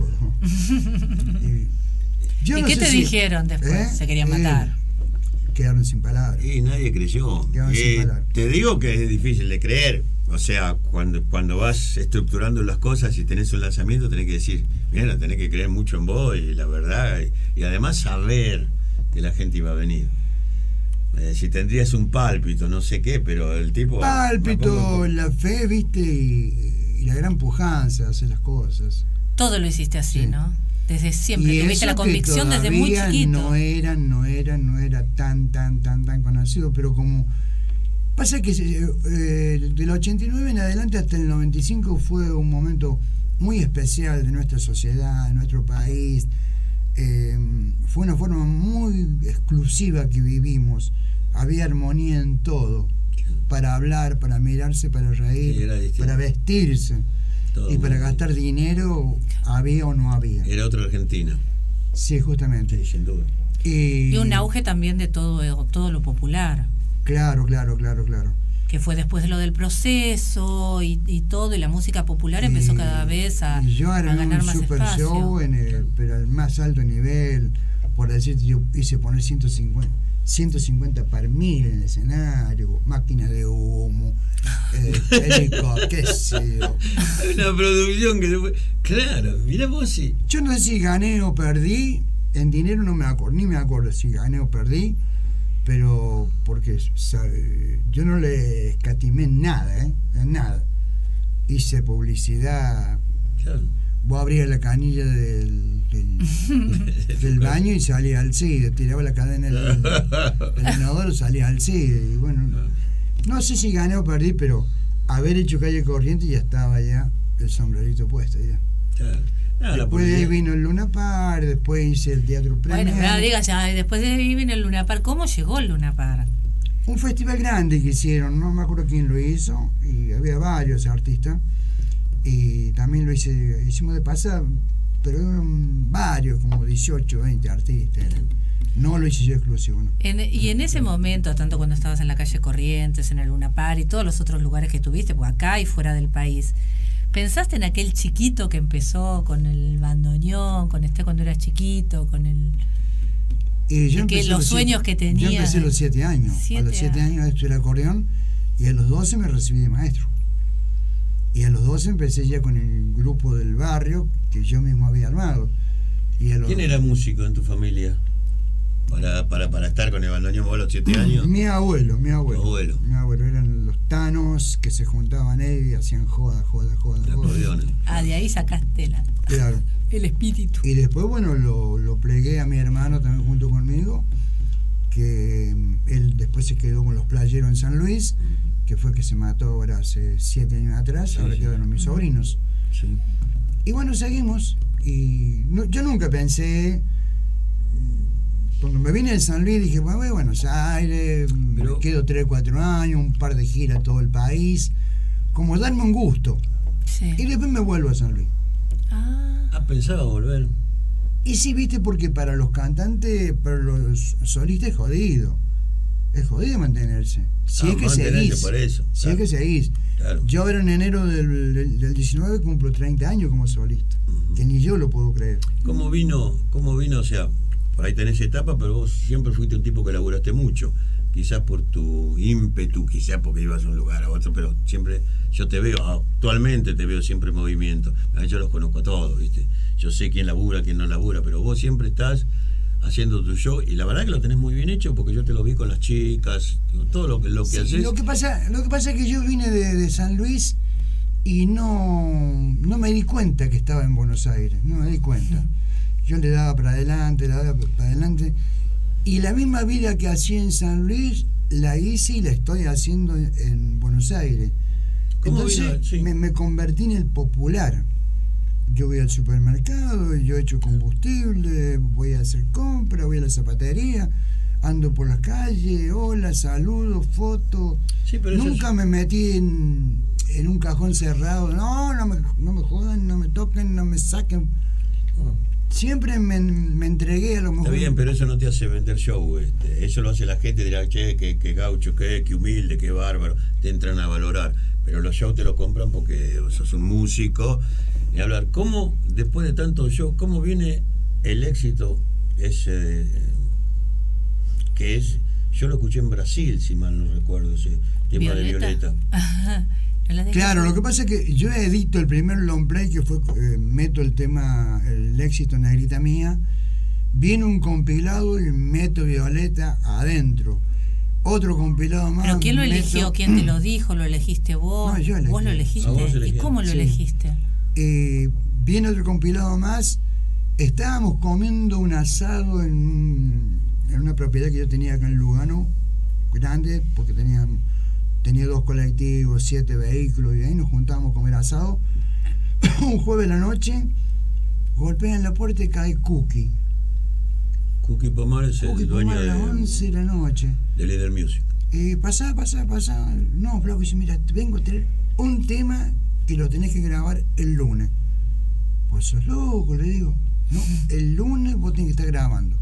¿Y, yo ¿Y no qué te si, dijeron después? ¿Eh? Se querían matar. Eh, quedaron sin palabras. Y nadie creyó. Eh, te digo que es difícil de creer. O sea, cuando, cuando vas estructurando las cosas y tenés un lanzamiento, tenés que decir, mira, tenés que creer mucho en vos y la verdad, y, y además saber que la gente iba a venir. Eh, si tendrías un pálpito, no sé qué, pero el tipo... Pálpito, pongo... la fe, viste, y, y la gran pujanza, hacer las cosas. Todo lo hiciste así, sí. ¿no? Desde siempre, y tuviste la convicción desde muy chiquito. No era, no era, no era tan, tan, tan, tan conocido, pero como... Pasa que eh, del ochenta y nueve en adelante hasta el noventa y cinco fue un momento muy especial de nuestra sociedad, de nuestro país. Eh, fue una forma muy exclusiva que vivimos. Había armonía en todo, para hablar, para mirarse, para reír, sí, para vestirse todo y para gastar dinero, había o no había. Era otra Argentina. Sí, justamente. Sí, sin duda. Y, y un auge también de todo, todo lo popular. Claro, claro, claro, claro. Que fue después de lo del proceso y, y todo, y la música popular y, empezó cada vez a, yo a ganar un más super espacio. Show en el, pero al más alto nivel, por decirte, yo hice poner ciento cincuenta, ciento cincuenta par mil en el escenario, máquina de humo, eh, perico, qué sé yo. Una producción que después, claro, mirá vos sí. Yo no sé si gané o perdí, en dinero no me acuerdo, ni me acuerdo si gané o perdí, pero porque sabe, yo no le escatimé en nada, ¿eh? En nada. Hice publicidad. Claro. Vos abrías la canilla del, del, del baño y salía al C I D E, tiraba la cadena del, del inodoro, salía al C I D E. Y bueno, no, no sé si gané o perdí, pero haber hecho Calle Corrientes ya estaba ya el sombrerito puesto ya. Claro. Ah, después de ahí vino el Luna Park, después hice el Teatro Premier. Bueno, pero diga ya, después de ahí vino el Luna Park. ¿Cómo llegó el Luna Park? Un festival grande que hicieron, no me acuerdo quién lo hizo, y había varios artistas, y también lo hice, hicimos de pasada, pero eran varios, como dieciocho, veinte artistas. No lo hice yo exclusivo, ¿no? En, y en ese momento, tanto cuando estabas en la calle Corrientes, en el Luna Park y todos los otros lugares que estuviste, pues acá y fuera del país, ¿pensaste en aquel chiquito que empezó con el bandoneón, con este cuando eras chiquito, con el eh, yo que los, los sueños siete, que tenía? Yo empecé a los siete años. Siete a los siete años estudié el acordeón y a los doce me recibí de maestro. Y a los doce empecé ya con el grupo del barrio que yo mismo había armado. Y a los... ¿Quién era músico en tu familia? Para, para, para estar con el bandoneón vos a los siete años. Mi abuelo, mi abuelo. abuelo. Mi abuelo, eran los tanos que se juntaban ahí y hacían joda, joda, joda. joda. Ah, de ahí sacaste la, claro. el espíritu. Y después, bueno, lo, lo plegué a mi hermano también junto conmigo, que él después se quedó con los playeros en San Luis, que fue que se mató ahora hace siete años atrás, sí, ahora sí. Quedaron mis sobrinos. Sí. Y bueno, seguimos. Y no, yo nunca pensé... Cuando me vine de San Luis dije, bueno, voy a Buenos Aires, pero... me quedo tres, cuatro años, un par de giras a todo el país, como darme un gusto. Sí. Y después me vuelvo a San Luis. Ah, ¿has pensado volver? Y sí, viste, porque para los cantantes, para los solistas es jodido. Es jodido mantenerse. Si ah, es que seguís. Por eso, si claro. es que seguís. Claro. Yo ahora en enero del, del, del diecinueve cumplo treinta años como solista. Uh-huh. Que ni yo lo puedo creer. ¿Cómo vino, cómo vino, o sea... Por ahí tenés etapa, pero vos siempre fuiste un tipo que laburaste mucho. Quizás por tu ímpetu, quizás porque ibas de un lugar a otro, pero siempre yo te veo, actualmente te veo siempre en movimiento. Yo los conozco a todos, ¿viste? Yo sé quién labura, quién no labura, pero vos siempre estás haciendo tu show y la verdad que lo tenés muy bien hecho porque yo te lo vi con las chicas, todo lo que, lo que sí, haces. Lo que pasa, lo que pasa es que yo vine de, de San Luis y no, no me di cuenta que estaba en Buenos Aires, no me di cuenta. Yo le daba para adelante, le daba para adelante. Y la misma vida que hacía en San Luis, la hice y la estoy haciendo en Buenos Aires. Entonces sí. me, me convertí en el popular. Yo voy al supermercado, yo echo combustible, voy a hacer compras, voy a la zapatería, ando por la calle, hola, saludo, foto. Sí, nunca es... me metí en, en un cajón cerrado. No, no me, no me jodan, no me toquen, no me saquen. Oh. Siempre me, me entregué a lo mejor. Está bien, pero eso no te hace vender show. Este. Eso lo hace la gente, dirá, che, que, que gaucho, que, que humilde, que bárbaro. Te entran a valorar. Pero los shows te los compran porque sos un músico. Y hablar, ¿cómo, después de tantos shows, cómo viene el éxito ese que es? Yo lo escuché en Brasil, si mal no recuerdo, ese tema de Violeta. Ajá. Claro, lo que pasa es que yo edito el primer long play que fue, eh, meto el tema, el éxito Negrita Mía, viene un compilado y meto Violeta adentro. Otro compilado más. ¿Pero quién lo eligió? meto... ¿Quién te lo dijo? ¿Lo elegiste vos? No, yo elegí. ¿Vos lo elegiste? Vos ¿Y cómo lo sí. elegiste? Eh, viene otro compilado más. Estábamos comiendo un asado en, en una propiedad que yo tenía acá en Lugano, grande, porque tenía... Tenía dos colectivos, siete vehículos, y ahí nos juntábamos a comer asado. Un jueves en la noche, golpean la puerta y cae Cookie. Cookie Pomar es el Cookie dueño Pomar a las once de la noche. De Líder Music. Eh, pasá, pasá, pasá. No, Flaco, dice, mira, vengo a tener un tema que lo tenés que grabar el lunes. Pues sos loco, le digo. No, el lunes vos tenés que estar grabando.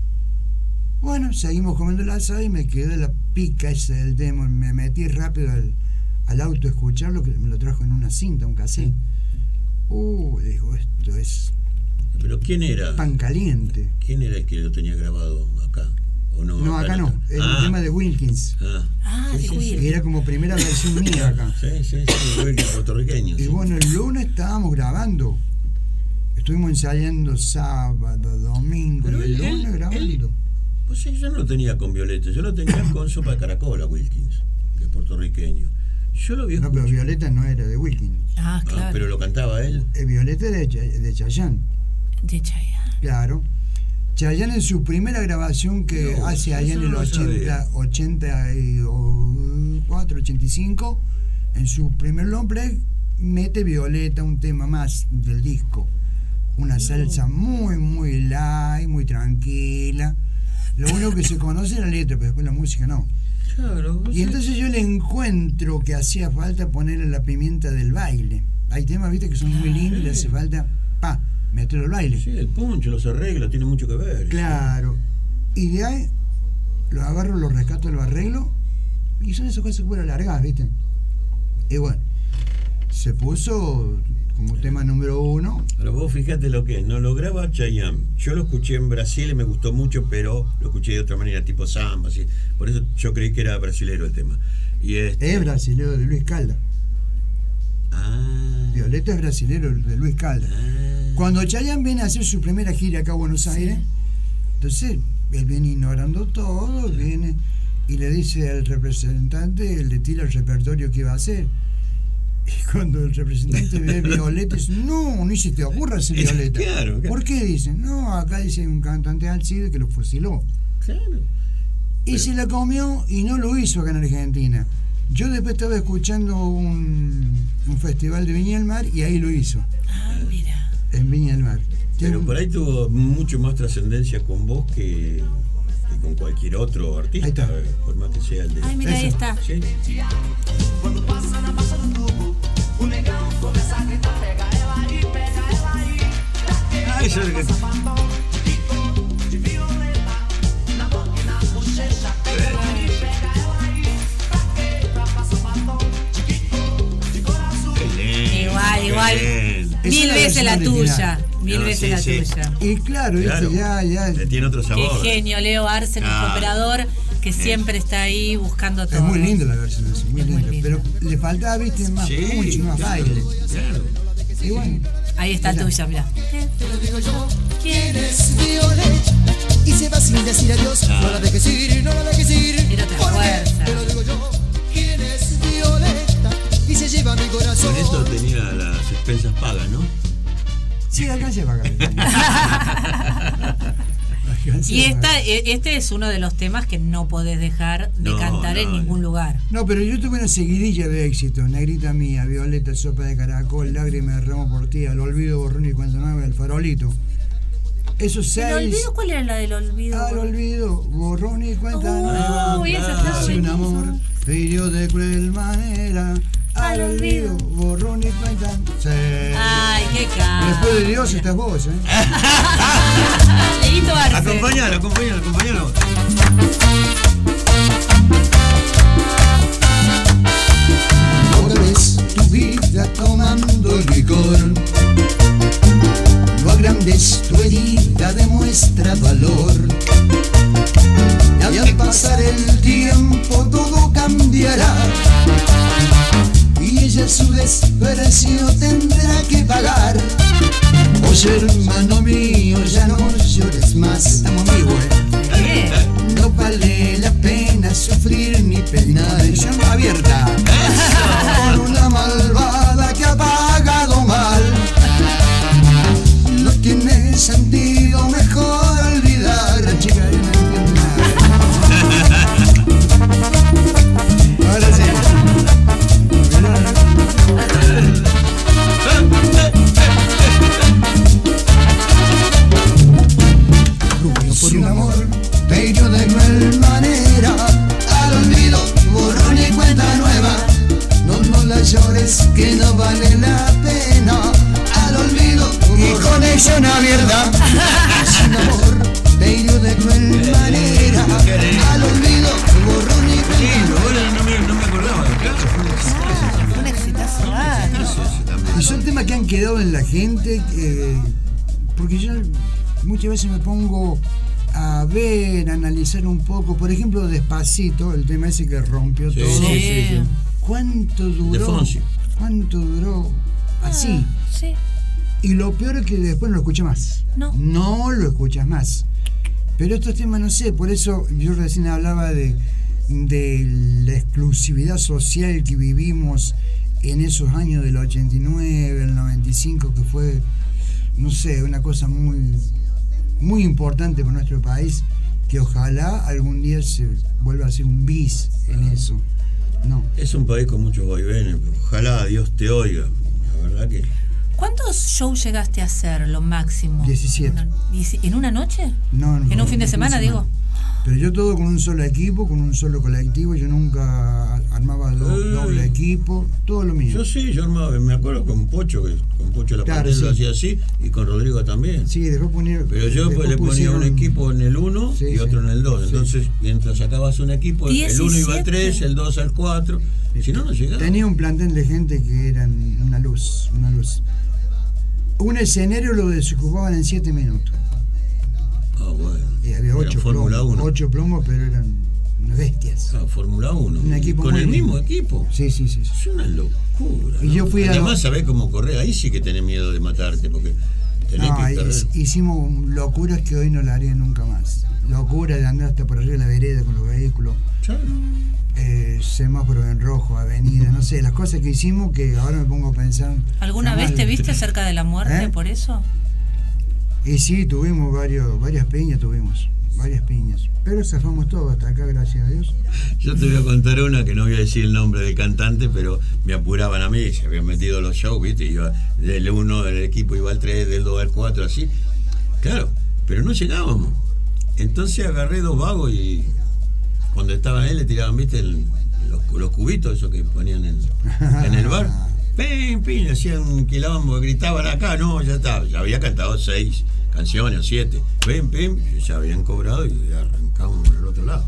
Bueno, seguimos comiendo el asado y me quedó la pica esa del demo. Me metí rápido al, al auto a escucharlo, que me lo trajo en una cinta, un cassette. Uh, digo, esto es... ¿Pero quién era? Pan caliente. ¿Quién era el que lo tenía grabado acá? ¿O no? No, acá, acá no. Era ah. un tema de Wilkins. Ah, ah sí, de sí, sí. Era como primera versión mía acá. Sí, sí, sí, Wilkins puertorriqueño. Y sí. bueno, el lunes estábamos grabando. Estuvimos ensayando sábado, domingo, pero y el lunes él, grabando. Él, pues sí, yo no lo tenía con Violeta, yo lo tenía con Sopa de Caracola, Wilkins, que es puertorriqueño. Yo lo vi No, pero Violeta no era de Wilkins. Ah, claro. Ah, pero lo cantaba él. Eh, Violeta de, de Chayanne. De Chayanne. Claro. Chayanne en su primera grabación que no, hace allá en el ochenta, ochenta y cuatro, ochenta y cinco, en su primer long play mete Violeta, un tema más del disco. Una no. salsa muy, muy light, muy tranquila. Lo único que se conoce es la letra, pero después la música no. Claro, y entonces yo le encuentro que hacía falta ponerle la pimienta del baile. Hay temas, viste, que son muy lindos y le hace falta, pa, meterlo al baile. Sí, el punch, los arreglos, tiene mucho que ver. Claro. Y de ahí lo agarro, lo rescato, lo arreglo, y son esas cosas que fueron largadas, viste. Y bueno, se puso como tema número uno. Pero vos fíjate lo que es, no lo graba Chayanne. Yo lo escuché en Brasil y me gustó mucho, pero lo escuché de otra manera, tipo samba, así. Por eso yo creí que era brasilero el tema. Y este... Es brasilero, de Luis Calda. Ah, Violeta es brasilero, de Luis Caldas. Ah. Cuando Chayanne viene a hacer su primera gira acá a Buenos Aires, sí. entonces él viene ignorando todo, sí. viene y le dice al representante, le tira el repertorio que iba a hacer. Y cuando el representante ve Violeta, dice, no, ni se te ocurra hacer Violeta. Claro, claro. ¿Por qué? Dicen, no, acá dice un cantante Alcide que lo fusiló. Claro. Y Pero... se la comió y no lo hizo acá en Argentina. Yo después estaba escuchando un, un festival de Viña del Mar y ahí lo hizo. Ah, mira. En Viña del Mar. Pero un... por ahí tuvo mucho más trascendencia con vos que, que con cualquier otro artista. Ahí está. Por más que sea el de... Ay, mira, Eso. ahí está. ¿Sí? Quando passa na passa do tubo, o negão começa a gritar, pega ela aí, pega ela aí. Ah, eso es el que... De violeta, na boca e na bochecha, pega ela aí, pega ela aí. Pra quê? Pra passar batom, de coração. Igual, igual. Mil la veces la versión tuya. original. Mil No, veces sí, la sí. tuya. Y claro, Claro. ¿viste? ya, ya. Tiene otro Qué sabor. genio, Leo Arce, nuestro Ah. operador, que siempre está ahí buscando todo. Es muy linda la versión, es muy Es muy linda. linda. Pero le faltaba, viste, más Sí, punch, más claro, baile. claro. Y bueno. Ahí está Mirá. tuya, mira. Pero digo yo, ¿quién es Violeta? Y se va sin decir adiós. Ah. No la dejes ir, no la dejes ir. Tiene otra ¿Por qué? fuerza. Pero digo yo, ¿quién es Violeta? Y se lleva mi corazón. Con esto tenía las expensas pagas, ¿no? Sí, alcancé a pagar. Alcancé Y a esta, pagar. e- este es uno de los temas que no podés dejar de No, cantar en no, ningún no. lugar. No, pero yo tuve una seguidilla de éxitos. Negrita mía, Violeta, sopa de caracol, lágrimas de ramo por ti, al olvido, borrón y cuento nueve, el farolito. Esos ¿El seis. olvido? ¿Cuál era la del olvido? Al olvido, borrón y cuenta Oh, nueva. y esa está Si un buenísima. amor te hirió de cruel manera. Al Al olvido, olvido. borrón y cuenta. Sí. Ay, qué cara. Después de Dios estás vos, ¿eh? Leíto Arce. Acompañalo, acompañalo, acompañalo. Otra vez tu vida tomando licor. No agrandes tu herida, demuestra valor. Y al pasar el tiempo todo cambiará. Y ella su desprecio tendrá que pagar. Oye, hermano mío, ya no llores más. Estamos amigos, ¿eh? Bien. No vale la pena sufrir ni penar. Conexión abierta. Por una malvada que ha pagado mal. No tiene sentido, mejor olvidar. La chica de no entiende nada. Ahora sí. Rubio por Si un un amor. amor te hirió de cruel manera, al olvido, borrón y cuenta nueva. No, no la llores, que no vale la pena. Al olvido, Y conexión abierta. si un amor te hirió de cruel manera, al olvido, borrón y Sí, cuenta nueva. ahora no me, no me acordaba. Claro, fue un exitazo. Fue un exitazo. Ah, ¿no? Eso, eso también. Y son temas que han quedado en la gente, eh, porque yo muchas veces me pongo a ver, a analizar un poco, por ejemplo, Despacito, el tema ese que rompió Sí, todo. sí, sí, sí. ¿Cuánto De duró? Fonsi. ¿Cuánto duró así? Sí. Y lo peor es que después no lo escuché más. No. No lo escuchas más. Pero estos temas, no sé, por eso yo recién hablaba de, de la exclusividad social que vivimos en esos años del ochenta y nueve, el noventa y cinco, que fue, no sé, una cosa muy, muy importante para nuestro país, que ojalá algún día se vuelva a hacer un bis en eso. No. Es un país con muchos vaivenes. Ojalá Dios te oiga. La verdad que. ¿Cuántos shows llegaste a hacer, lo máximo? diecisiete. Una- dieci- ¿En una noche? No, no, ¿En un fin de no, semana, digo? Pero yo todo con un solo equipo, con un solo colectivo, yo nunca armaba do- Eh. doble equipo, todo lo mío. Yo sí, yo armaba, me acuerdo con Pocho, que con Pocho la Claro, Pantera lo sí. hacía así, y con Rodrigo también. Sí, después poner, Pero yo después pues, le ponía un pusieron- equipo en el uno Sí, y sí. otro en el dos. Sí. Entonces, mientras sacabas un equipo, el uno iba al tres, el dos al cuatro. Si no, no llegaba. Tenía un plantel de gente que eran una luz, una luz. Un escenario lo desocupaban en siete minutos. Ah, bueno. Y había Era ocho Fórmula plomos, uno. ocho plomos, pero eran bestias. Ah, Fórmula uno. Un equipo con muy el lindo. mismo equipo. Sí, sí, sí. Es una locura. Y ¿no? yo fui a- Además, sabés cómo correr. Ahí sí que tenés miedo de matarte, porque tenés No, que correr. hic- hicimos locuras que hoy no la haría nunca más. Locura de andar hasta por arriba de la vereda con los vehículos. Claro. Eh, semáforo en rojo, avenida, no sé, las cosas que hicimos que ahora me pongo a pensar. ¿Alguna jamás- vez te viste cerca de la muerte ¿Eh? por eso? Y sí, tuvimos varios, varias piñas, tuvimos, varias piñas. Pero zafamos todo hasta acá, gracias a Dios. Yo te voy a contar una que no voy a decir el nombre del cantante, pero me apuraban a mí, se habían metido los shows, ¿viste? Iba del uno del equipo iba al tres, del dos al cuatro, así. Claro, pero no llegábamos. Entonces agarré dos vagos y cuando estaban ahí le tiraban, ¿viste? El- los, los cubitos, esos que ponían en, en el bar. Pim, pim, hacían un quilombo, gritaban acá, no, ya estaba, ya había cantado seis canciones o siete. Pim, pim, ya habían cobrado y arrancamos por el otro lado.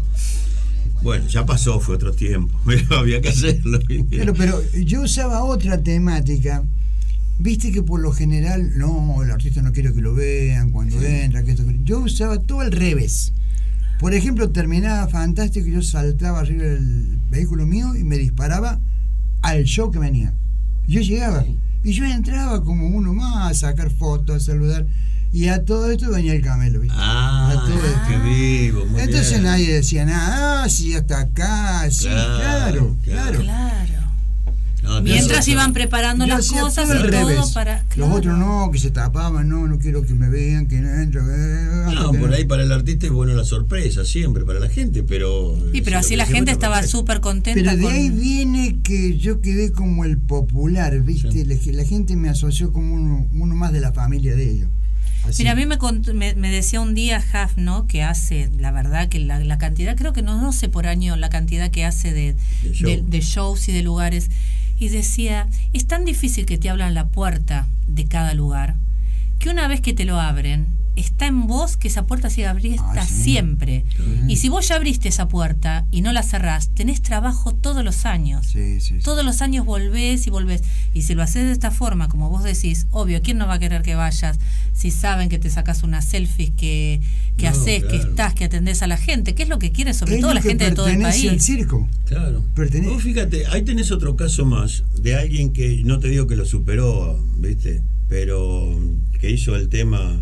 Bueno, ya pasó, fue otro tiempo, pero había que hacerlo. Pero, pero yo usaba otra temática. Viste que por lo general, no, el artista no quiere que lo vean cuando Sí. entra, que esto, que- yo usaba todo al revés. Por ejemplo, terminaba fantástico y yo saltaba arriba del vehículo mío y me disparaba al show que venía. Yo llegaba y yo entraba como uno más a sacar fotos, a saludar. Y a todo esto venía el camelo, ¿viste? Ah, A todo esto. qué vivo, muy Entonces bien. nadie decía nada, ah, sí, hasta acá, sí, claro, Claro, claro. Claro. No, Mientras eso- iban preparando Yo las hacía cosas todo y al todo revés. para. Los claro. otros no, que se tapaban, no, no quiero que me vean, que no entro. eh, No, que por no. ahí para el artista es bueno la sorpresa, siempre, para la gente, pero... Sí, pero si así lo la que gente hacemos estaba está súper contenta Pero de con. ahí viene que yo quedé como el popular, ¿viste? Sí. La, la gente me asoció como uno, uno más de la familia de ellos. Así. Mira, a mí me, cont- me, me decía un día Haf, ¿no? Que hace, la verdad, que la, la cantidad, creo que no, no sé por año la cantidad que hace de, De show. de, de shows y de lugares. Y decía, es tan difícil que te abran la puerta de cada lugar, que una vez que te lo abren, está en vos que esa puerta siga abierta Ah, sí. siempre. Sí. Y si vos ya abriste esa puerta y no la cerrás, tenés trabajo todos los años. Sí, sí, sí. Todos los años volvés y volvés. Y si lo haces de esta forma, como vos decís, obvio, ¿quién no va a querer que vayas si saben que te sacas unas selfies, que, que No, haces, que claro. estás, que atendés a la gente? ¿Qué es lo que quiere sobre Es todo lo la que gente de todo el pertenece al país? circo. Claro. Pertene- Vos fíjate, ahí tenés otro caso más de alguien que, no te digo que lo superó, ¿viste? Pero que hizo el tema,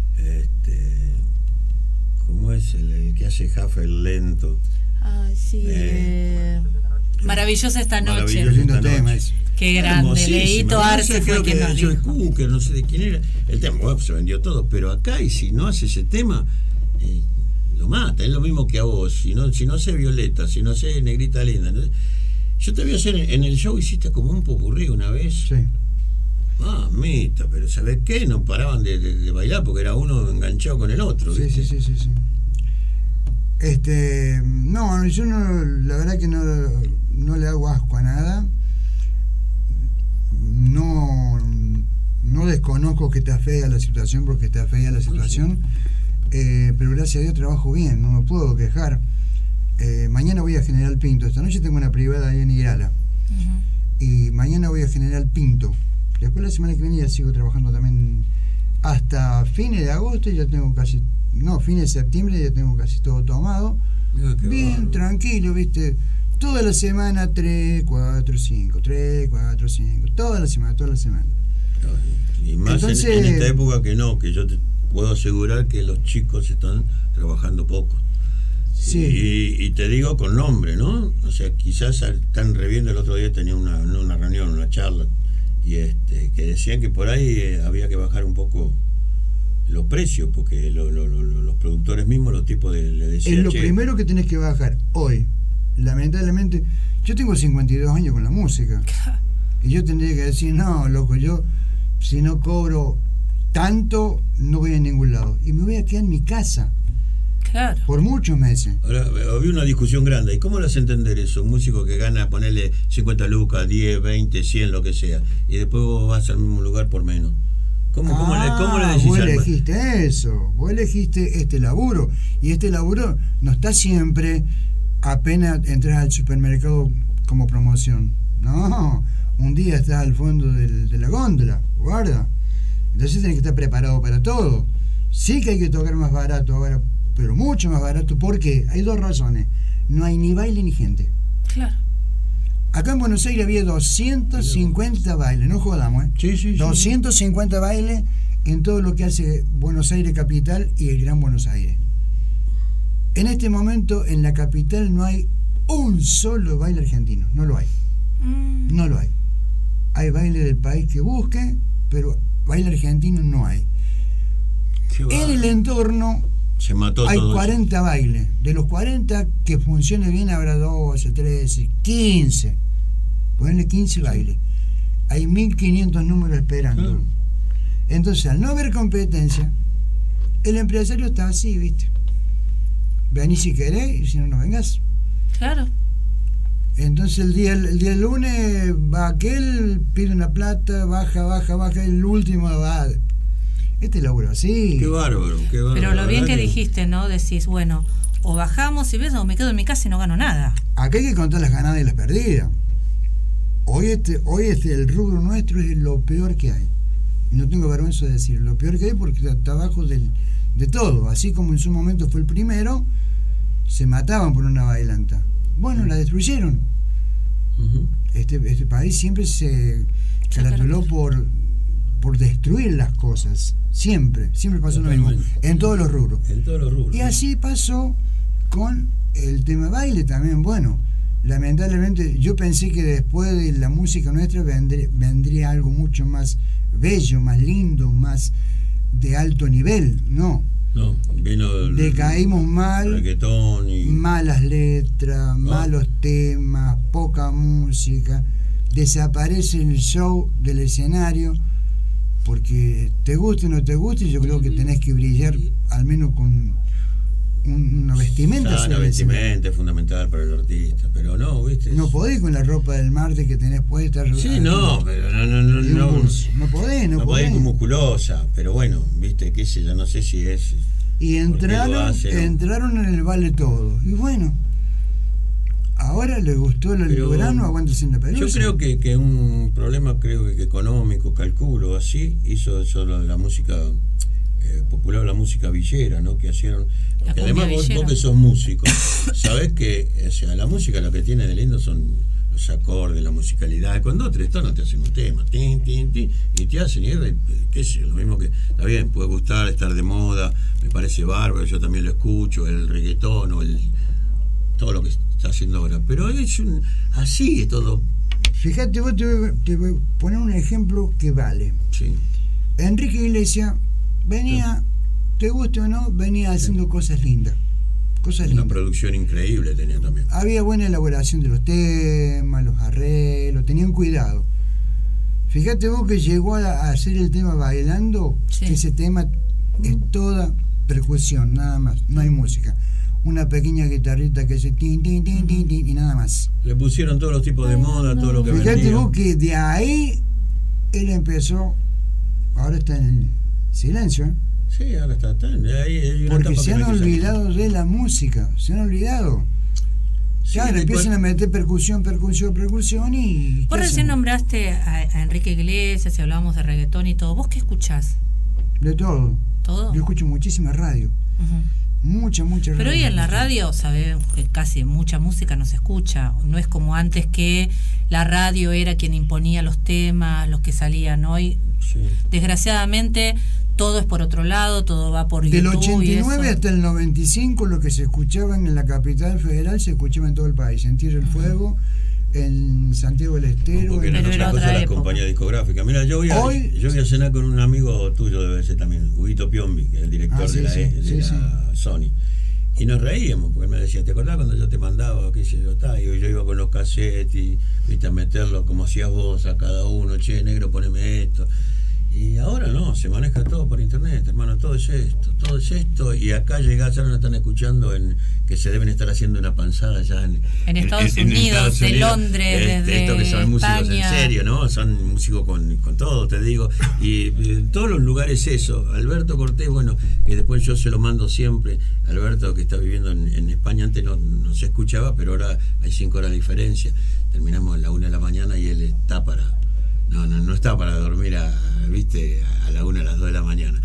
este, ¿cómo es? El, el que hace Jaffa el lento. Ay, sí. Eh, eh, Maravillosa esta noche. Maravilloso Lindo esta tema noche. ese. Qué grande. Hermosísimo. Leito No sé, Arce fue creo quien que nos Joe dijo. Cooker, no sé de quién era. El tema web se vendió todo, pero acá, y si no hace ese tema, eh, lo mata. Es lo mismo que a vos. Si no, si no sé Violeta, si no sé Negrita Linda. ¿no? Yo te voy a hacer en, en el show, hiciste como un popurrí una vez. Sí. Mamita, pero ¿sabés qué? No paraban de, de- de bailar porque era uno enganchado con el otro. Sí, ¿viste? sí, sí, sí, sí. Este, no, yo no, la verdad que no, no le hago asco a nada. No, no desconozco que está fea la situación porque está fea la situación, eh, pero gracias a Dios trabajo bien, no me puedo quejar. Eh, mañana voy a General Pinto, esta noche tengo una privada ahí en Irala Ujú. y mañana voy a General Pinto. Después la semana que viene ya sigo trabajando también hasta fines de agosto, ya tengo casi, no, fines de septiembre ya tengo casi todo tomado. Ah, qué Bien, bárbaro. tranquilo, viste. Toda la semana, tres, cuatro, cinco, tres, cuatro, cinco. Toda la semana, toda la semana. Y más Entonces- en, en esta época que no, que yo te puedo asegurar que los chicos están trabajando poco. Sí. Y, y te digo con nombre, ¿no? O sea, quizás están reviendo. El otro día tenía una, una reunión, una charla, y este que decían que por ahí eh, había que bajar un poco los precios, porque lo- lo- lo- los productores mismos, los tipos de, le decían, Es lo "Che, primero que tenés que bajar hoy. Lamentablemente, yo tengo cincuenta y dos años con la música. Y yo tendría que decir, no, loco, yo si no cobro tanto, no voy a ningún lado. Y me voy a quedar en mi casa Claro. por muchos meses. Ahora, había una discusión grande. ¿Y cómo le hace entender eso? Un músico que gana, ponerle cincuenta lucas, diez, veinte, cien, lo que sea, y después vos vas al mismo lugar por menos. ¿Cómo, cómo, le, cómo le Ah, decís vos al- elegiste eso, vos elegiste este laburo. Y este laburo no está siempre apenas entras al supermercado como promoción. No, un día estás al fondo del- de la góndola, guarda. Entonces tenés que estar preparado para todo. Sí que hay que tocar más barato ahora, pero mucho más barato. ¿Por qué? Hay dos razones. no hay ni baile ni gente. Claro. Acá en Buenos Aires había doscientos cincuenta bailes, no jodamos, ¿eh? Sí, sí, sí. doscientos cincuenta bailes en todo lo que hace Buenos Aires capital y el Gran Buenos Aires. En este momento en la capital no hay un solo baile argentino, no lo hay. Mm. No lo hay. Hay baile del país que busque, pero baile argentino no hay. En el entorno se mató hay todo cuarenta eso. Bailes. De los cuarenta que funcione bien habrá doce, trece, quince. Ponle quince sí. bailes. Hay mil quinientos números esperando. Mm. Entonces, al no haber competencia, el empresario está así, ¿viste? Vení si querés y si no, no vengas. Claro. Entonces el día el día lunes va aquel, pide una plata, baja, baja, baja, el último va. Este laburo así. Qué bárbaro, qué bárbaro. Pero lo bien que dijiste, ¿no? Decís, bueno, o bajamos y ves, o me quedo en mi casa y no gano nada. Acá hay que contar las ganadas y las perdidas. Hoy este, hoy este el rubro nuestro es lo peor que hay. No tengo vergüenza de decir, lo peor que hay porque está abajo del, de todo. Así como en su momento fue el primero, se mataban por una bailanta. Bueno, la destruyeron. Uh-huh. Este, este país siempre se caratuló por, por destruir las cosas. Siempre, siempre pasó lo mismo. En todos los rubros. En todos los rubros. Y así pasó con el tema baile también. Bueno, lamentablemente yo pensé que después de la música nuestra vendría, vendría algo mucho más bello, más lindo, más de alto nivel. No. No, vino el, decaímos mal, reggaetón y... malas letras, oh. malos temas, poca música, desaparece el show del escenario, porque te guste o no te guste, yo creo que tenés que brillar al menos con un, una vestimenta. Ya, una vestimenta es fundamental para el artista, pero no, ¿viste? No podés con la ropa del martes que tenés puesta. Sí, no, pero no, no, no, no, no, no podés, no, no podés. Podés musculosa, pero bueno, ¿viste? Qué sé yo, no sé si es... Y entraron, hace, ¿no? entraron en el vale todo. Y bueno, ahora les gustó el verano, aguántense en la pelusa. Yo creo que, que un problema, creo que económico, calculo, así, hizo eso la, la música eh, popular, la música villera, ¿no? Que hicieron. Que además vos, vos que sos músico, sabés que, o sea, la música lo que tiene de lindo son los acordes, la musicalidad. Con dos o tres tonos te hacen un tema, tin, tin, tin, y te hacen, y qué sé, lo mismo que, está bien, puede gustar, estar de moda, me parece bárbaro, yo también lo escucho, el reggaetón o el todo lo que está haciendo ahora, pero es un, así es todo. Fíjate, vos te voy, te voy a poner un ejemplo que vale. Sí. Enrique Iglesias venía, sí. te guste o no, venía haciendo sí. cosas lindas. Cosas Una lindas. producción increíble tenía también. Había buena elaboración de los temas, los arreglos, tenían cuidado. Fíjate vos que llegó a, a hacer el tema bailando, sí. que ese tema es toda percusión, nada más, no hay música. Una pequeña guitarrita que hace tin, tin, tin, tin, tin, y nada más. Le pusieron todos los tipos de moda, todo lo que Fíjate vendía. vos que de ahí él empezó, ahora está en el silencio, ¿eh? Sí, ahora está, está ahí, ahí porque se han olvidado de la música, se han olvidado. Sí, claro, después... empiezan a meter percusión, percusión, percusión y... Vos recién nombraste a, a Enrique Iglesias y hablábamos de reggaetón y todo. ¿Vos qué escuchás? De todo. ¿Todo? Yo escucho muchísima radio. Uh-huh. Mucha, mucha radio. Pero hoy en la radio sabemos que casi mucha música no se escucha. No es como antes que la radio era quien imponía los temas, los que salían. Hoy, sí. desgraciadamente... todo es por otro lado, todo va por YouTube. Del ochenta y nueve y hasta el noventa y cinco lo que se escuchaba en la capital federal se escuchaba en todo el país, en Tierra del uh-huh. Fuego, en Santiago del Estero. Porque era otra cosa la compañía discográfica. Mira, yo voy, a, Hoy, yo voy a cenar con un amigo tuyo, debe ser también, Huguito Piombi, que es el director ah, sí, de la, sí, de sí, la sí. Sony. Y nos reíamos, porque él me decía, ¿te acordás cuando yo te mandaba, qué sé yo, está? Y yo iba con los cassettes y viste a meterlo como hacías vos a cada uno, che, negro, poneme esto. Y ahora no, se maneja todo por internet, hermano, todo es esto, todo es esto, y acá llegás, ya nos están escuchando en que se deben estar haciendo una panzada ya en, en Estados en, Unidos, en Estados Unidos, de Londres, este, desde esto que son músicos España. En serio, ¿no? Son músicos con, con todo, te digo, y en todos los lugares eso. Alberto Cortés, bueno, que después yo se lo mando siempre, Alberto que está viviendo en, en España, antes no, no se escuchaba, pero ahora hay cinco horas de diferencia, terminamos a la una de la mañana y él está para... No, no, no está para dormir a, viste, a la una, a las dos de la mañana.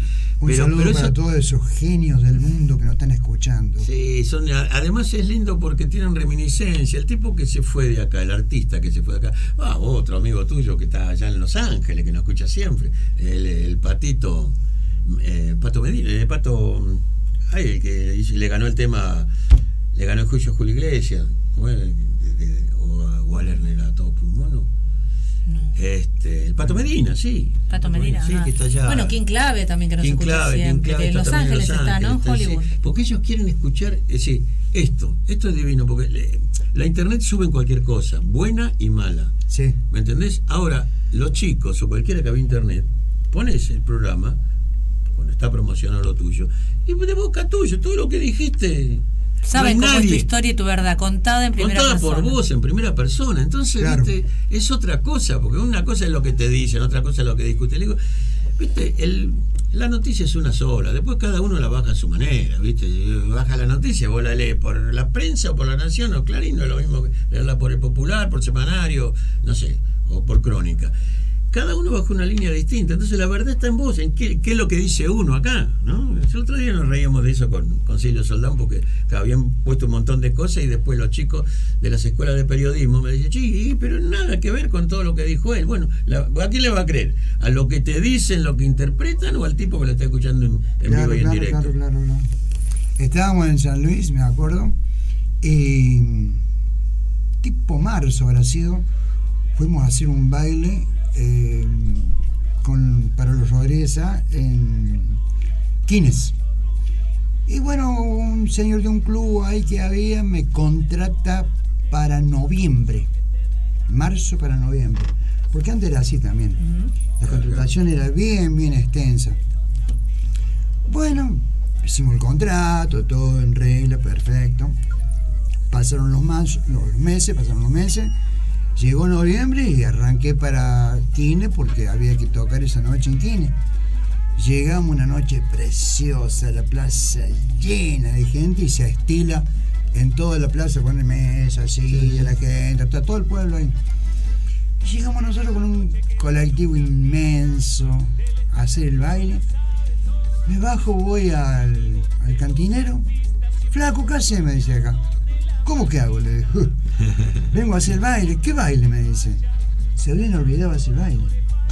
Un pero, saludo pero para eso, todos esos genios del mundo que nos están escuchando. Sí, son, además es lindo porque tienen reminiscencia. El tipo que se fue de acá, el artista que se fue de acá, ah, otro amigo tuyo que está allá en Los Ángeles, que nos escucha siempre, el, el Patito, eh, Pato Medina, el Pato, ay, el que le ganó el tema, le ganó el juicio a Julio Iglesias, bueno, de, de, o a Waller a todo pulmón, ¿no? No. Este, el Pato Medina, sí. Pato Medina, sí, que está allá. Bueno, King Clave también, que nos King escucha Clave, siempre. King Clave de Los está Ángeles Los está, ¿no? Está, Hollywood. sí, porque ellos quieren escuchar, es decir, esto, esto es divino, porque le, la internet sube cualquier cosa, buena y mala. Sí. ¿Me entendés? Ahora, los chicos o cualquiera que ve internet, pones el programa, cuando está promocionando lo tuyo, y de boca tuyo, todo lo que dijiste. Saben no cómo es tu historia y tu verdad, contada en primera contada persona. por vos, en primera persona. Entonces, claro. viste, es otra cosa, porque una cosa es lo que te dicen, otra cosa es lo que discuten. Le digo, viste, el, la noticia es una sola, después cada uno la baja a su manera, viste, baja la noticia, vos la lees por la prensa o por La Nación o Clarín, no es lo mismo que leerla por El Popular, por Semanario, no sé, o por Crónica. Cada uno bajo una línea distinta, entonces la verdad está en vos, en qué, qué es lo que dice uno acá, ¿no? El otro día nos reíamos de eso con, con Silvio Soldán, porque habían puesto un montón de cosas y después los chicos de las escuelas de periodismo me decían, sí, pero nada que ver con todo lo que dijo él. Bueno, la, ¿a quién le va a creer? ¿A lo que te dicen, lo que interpretan o al tipo que lo está escuchando en, en claro, vivo y en claro, directo? Claro, claro, claro. Estábamos en San Luis, me acuerdo, y tipo marzo habrá sido, fuimos a hacer un baile Eh, con, para los Rodríguez en Quines. Y bueno, un señor de un club ahí que había me contrata para noviembre, marzo para noviembre, porque antes era así también. Uh-huh. La contratación era bien, bien extensa. Bueno, hicimos el contrato, todo en regla, perfecto. Pasaron los, más, los meses, pasaron los meses. Llegó noviembre y arranqué para Quine porque había que tocar esa noche en Quine. Llegamos una noche preciosa, la plaza llena de gente y se estila en toda la plaza, ponen mesas, sillas, sí. La gente, está todo el pueblo ahí. Y llegamos nosotros con un colectivo inmenso a hacer el baile. Me bajo, voy al, al cantinero. Flaco, ¿qué haces? Me dice acá. ¿Cómo que hago? Le digo. Vengo a hacer baile. ¿Qué baile? Me dice. Se habían olvidado de hacer baile.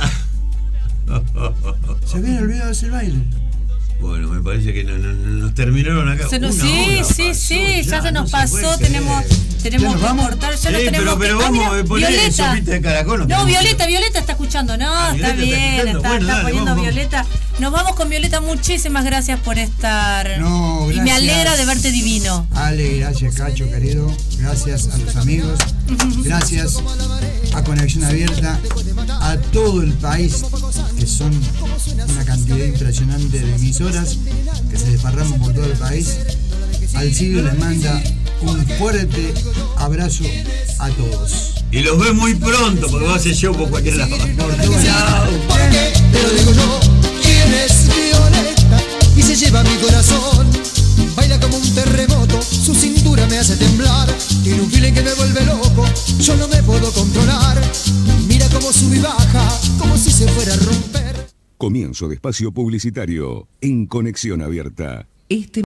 Se habían olvidado de hacer baile. Bueno, me parece que no, no, nos terminaron acá. Se nos, Una sí, hora sí, pasó, sí, ya, ya se nos no pasó. Se tenemos tenemos que vamos? cortar. Ya Sí, lo tenemos pero, pero que... vamos ah, a poner Violeta. sopita de caracol. No, Violeta, Violeta está escuchando. No, Ah, está Violeta bien, está está, escuchando. Bueno, está dale, poniendo vamos, Violeta. Nos vamos con Violeta. Muchísimas gracias por estar. No, y me alegra de verte divino. Ale, gracias, Cacho, querido. Gracias a los amigos. Gracias a Conexión Abierta, a todo el país, que son una cantidad impresionante de emisoras que se desparraman por todo el país. Al Silvio les manda un fuerte abrazo a todos. Y los ve muy pronto, porque va a hacer show por cualquier lado. Por todos lados. Te lo digo yo, ¿quién es Violeta? Y se lleva mi corazón. Baila como un terremoto, su cintura me hace temblar. Tiene un feeling que me vuelve loco, yo no me puedo controlar. Mira cómo sube y baja, como si se fuera a romper. Comienzo de espacio publicitario en Conexión Abierta. Este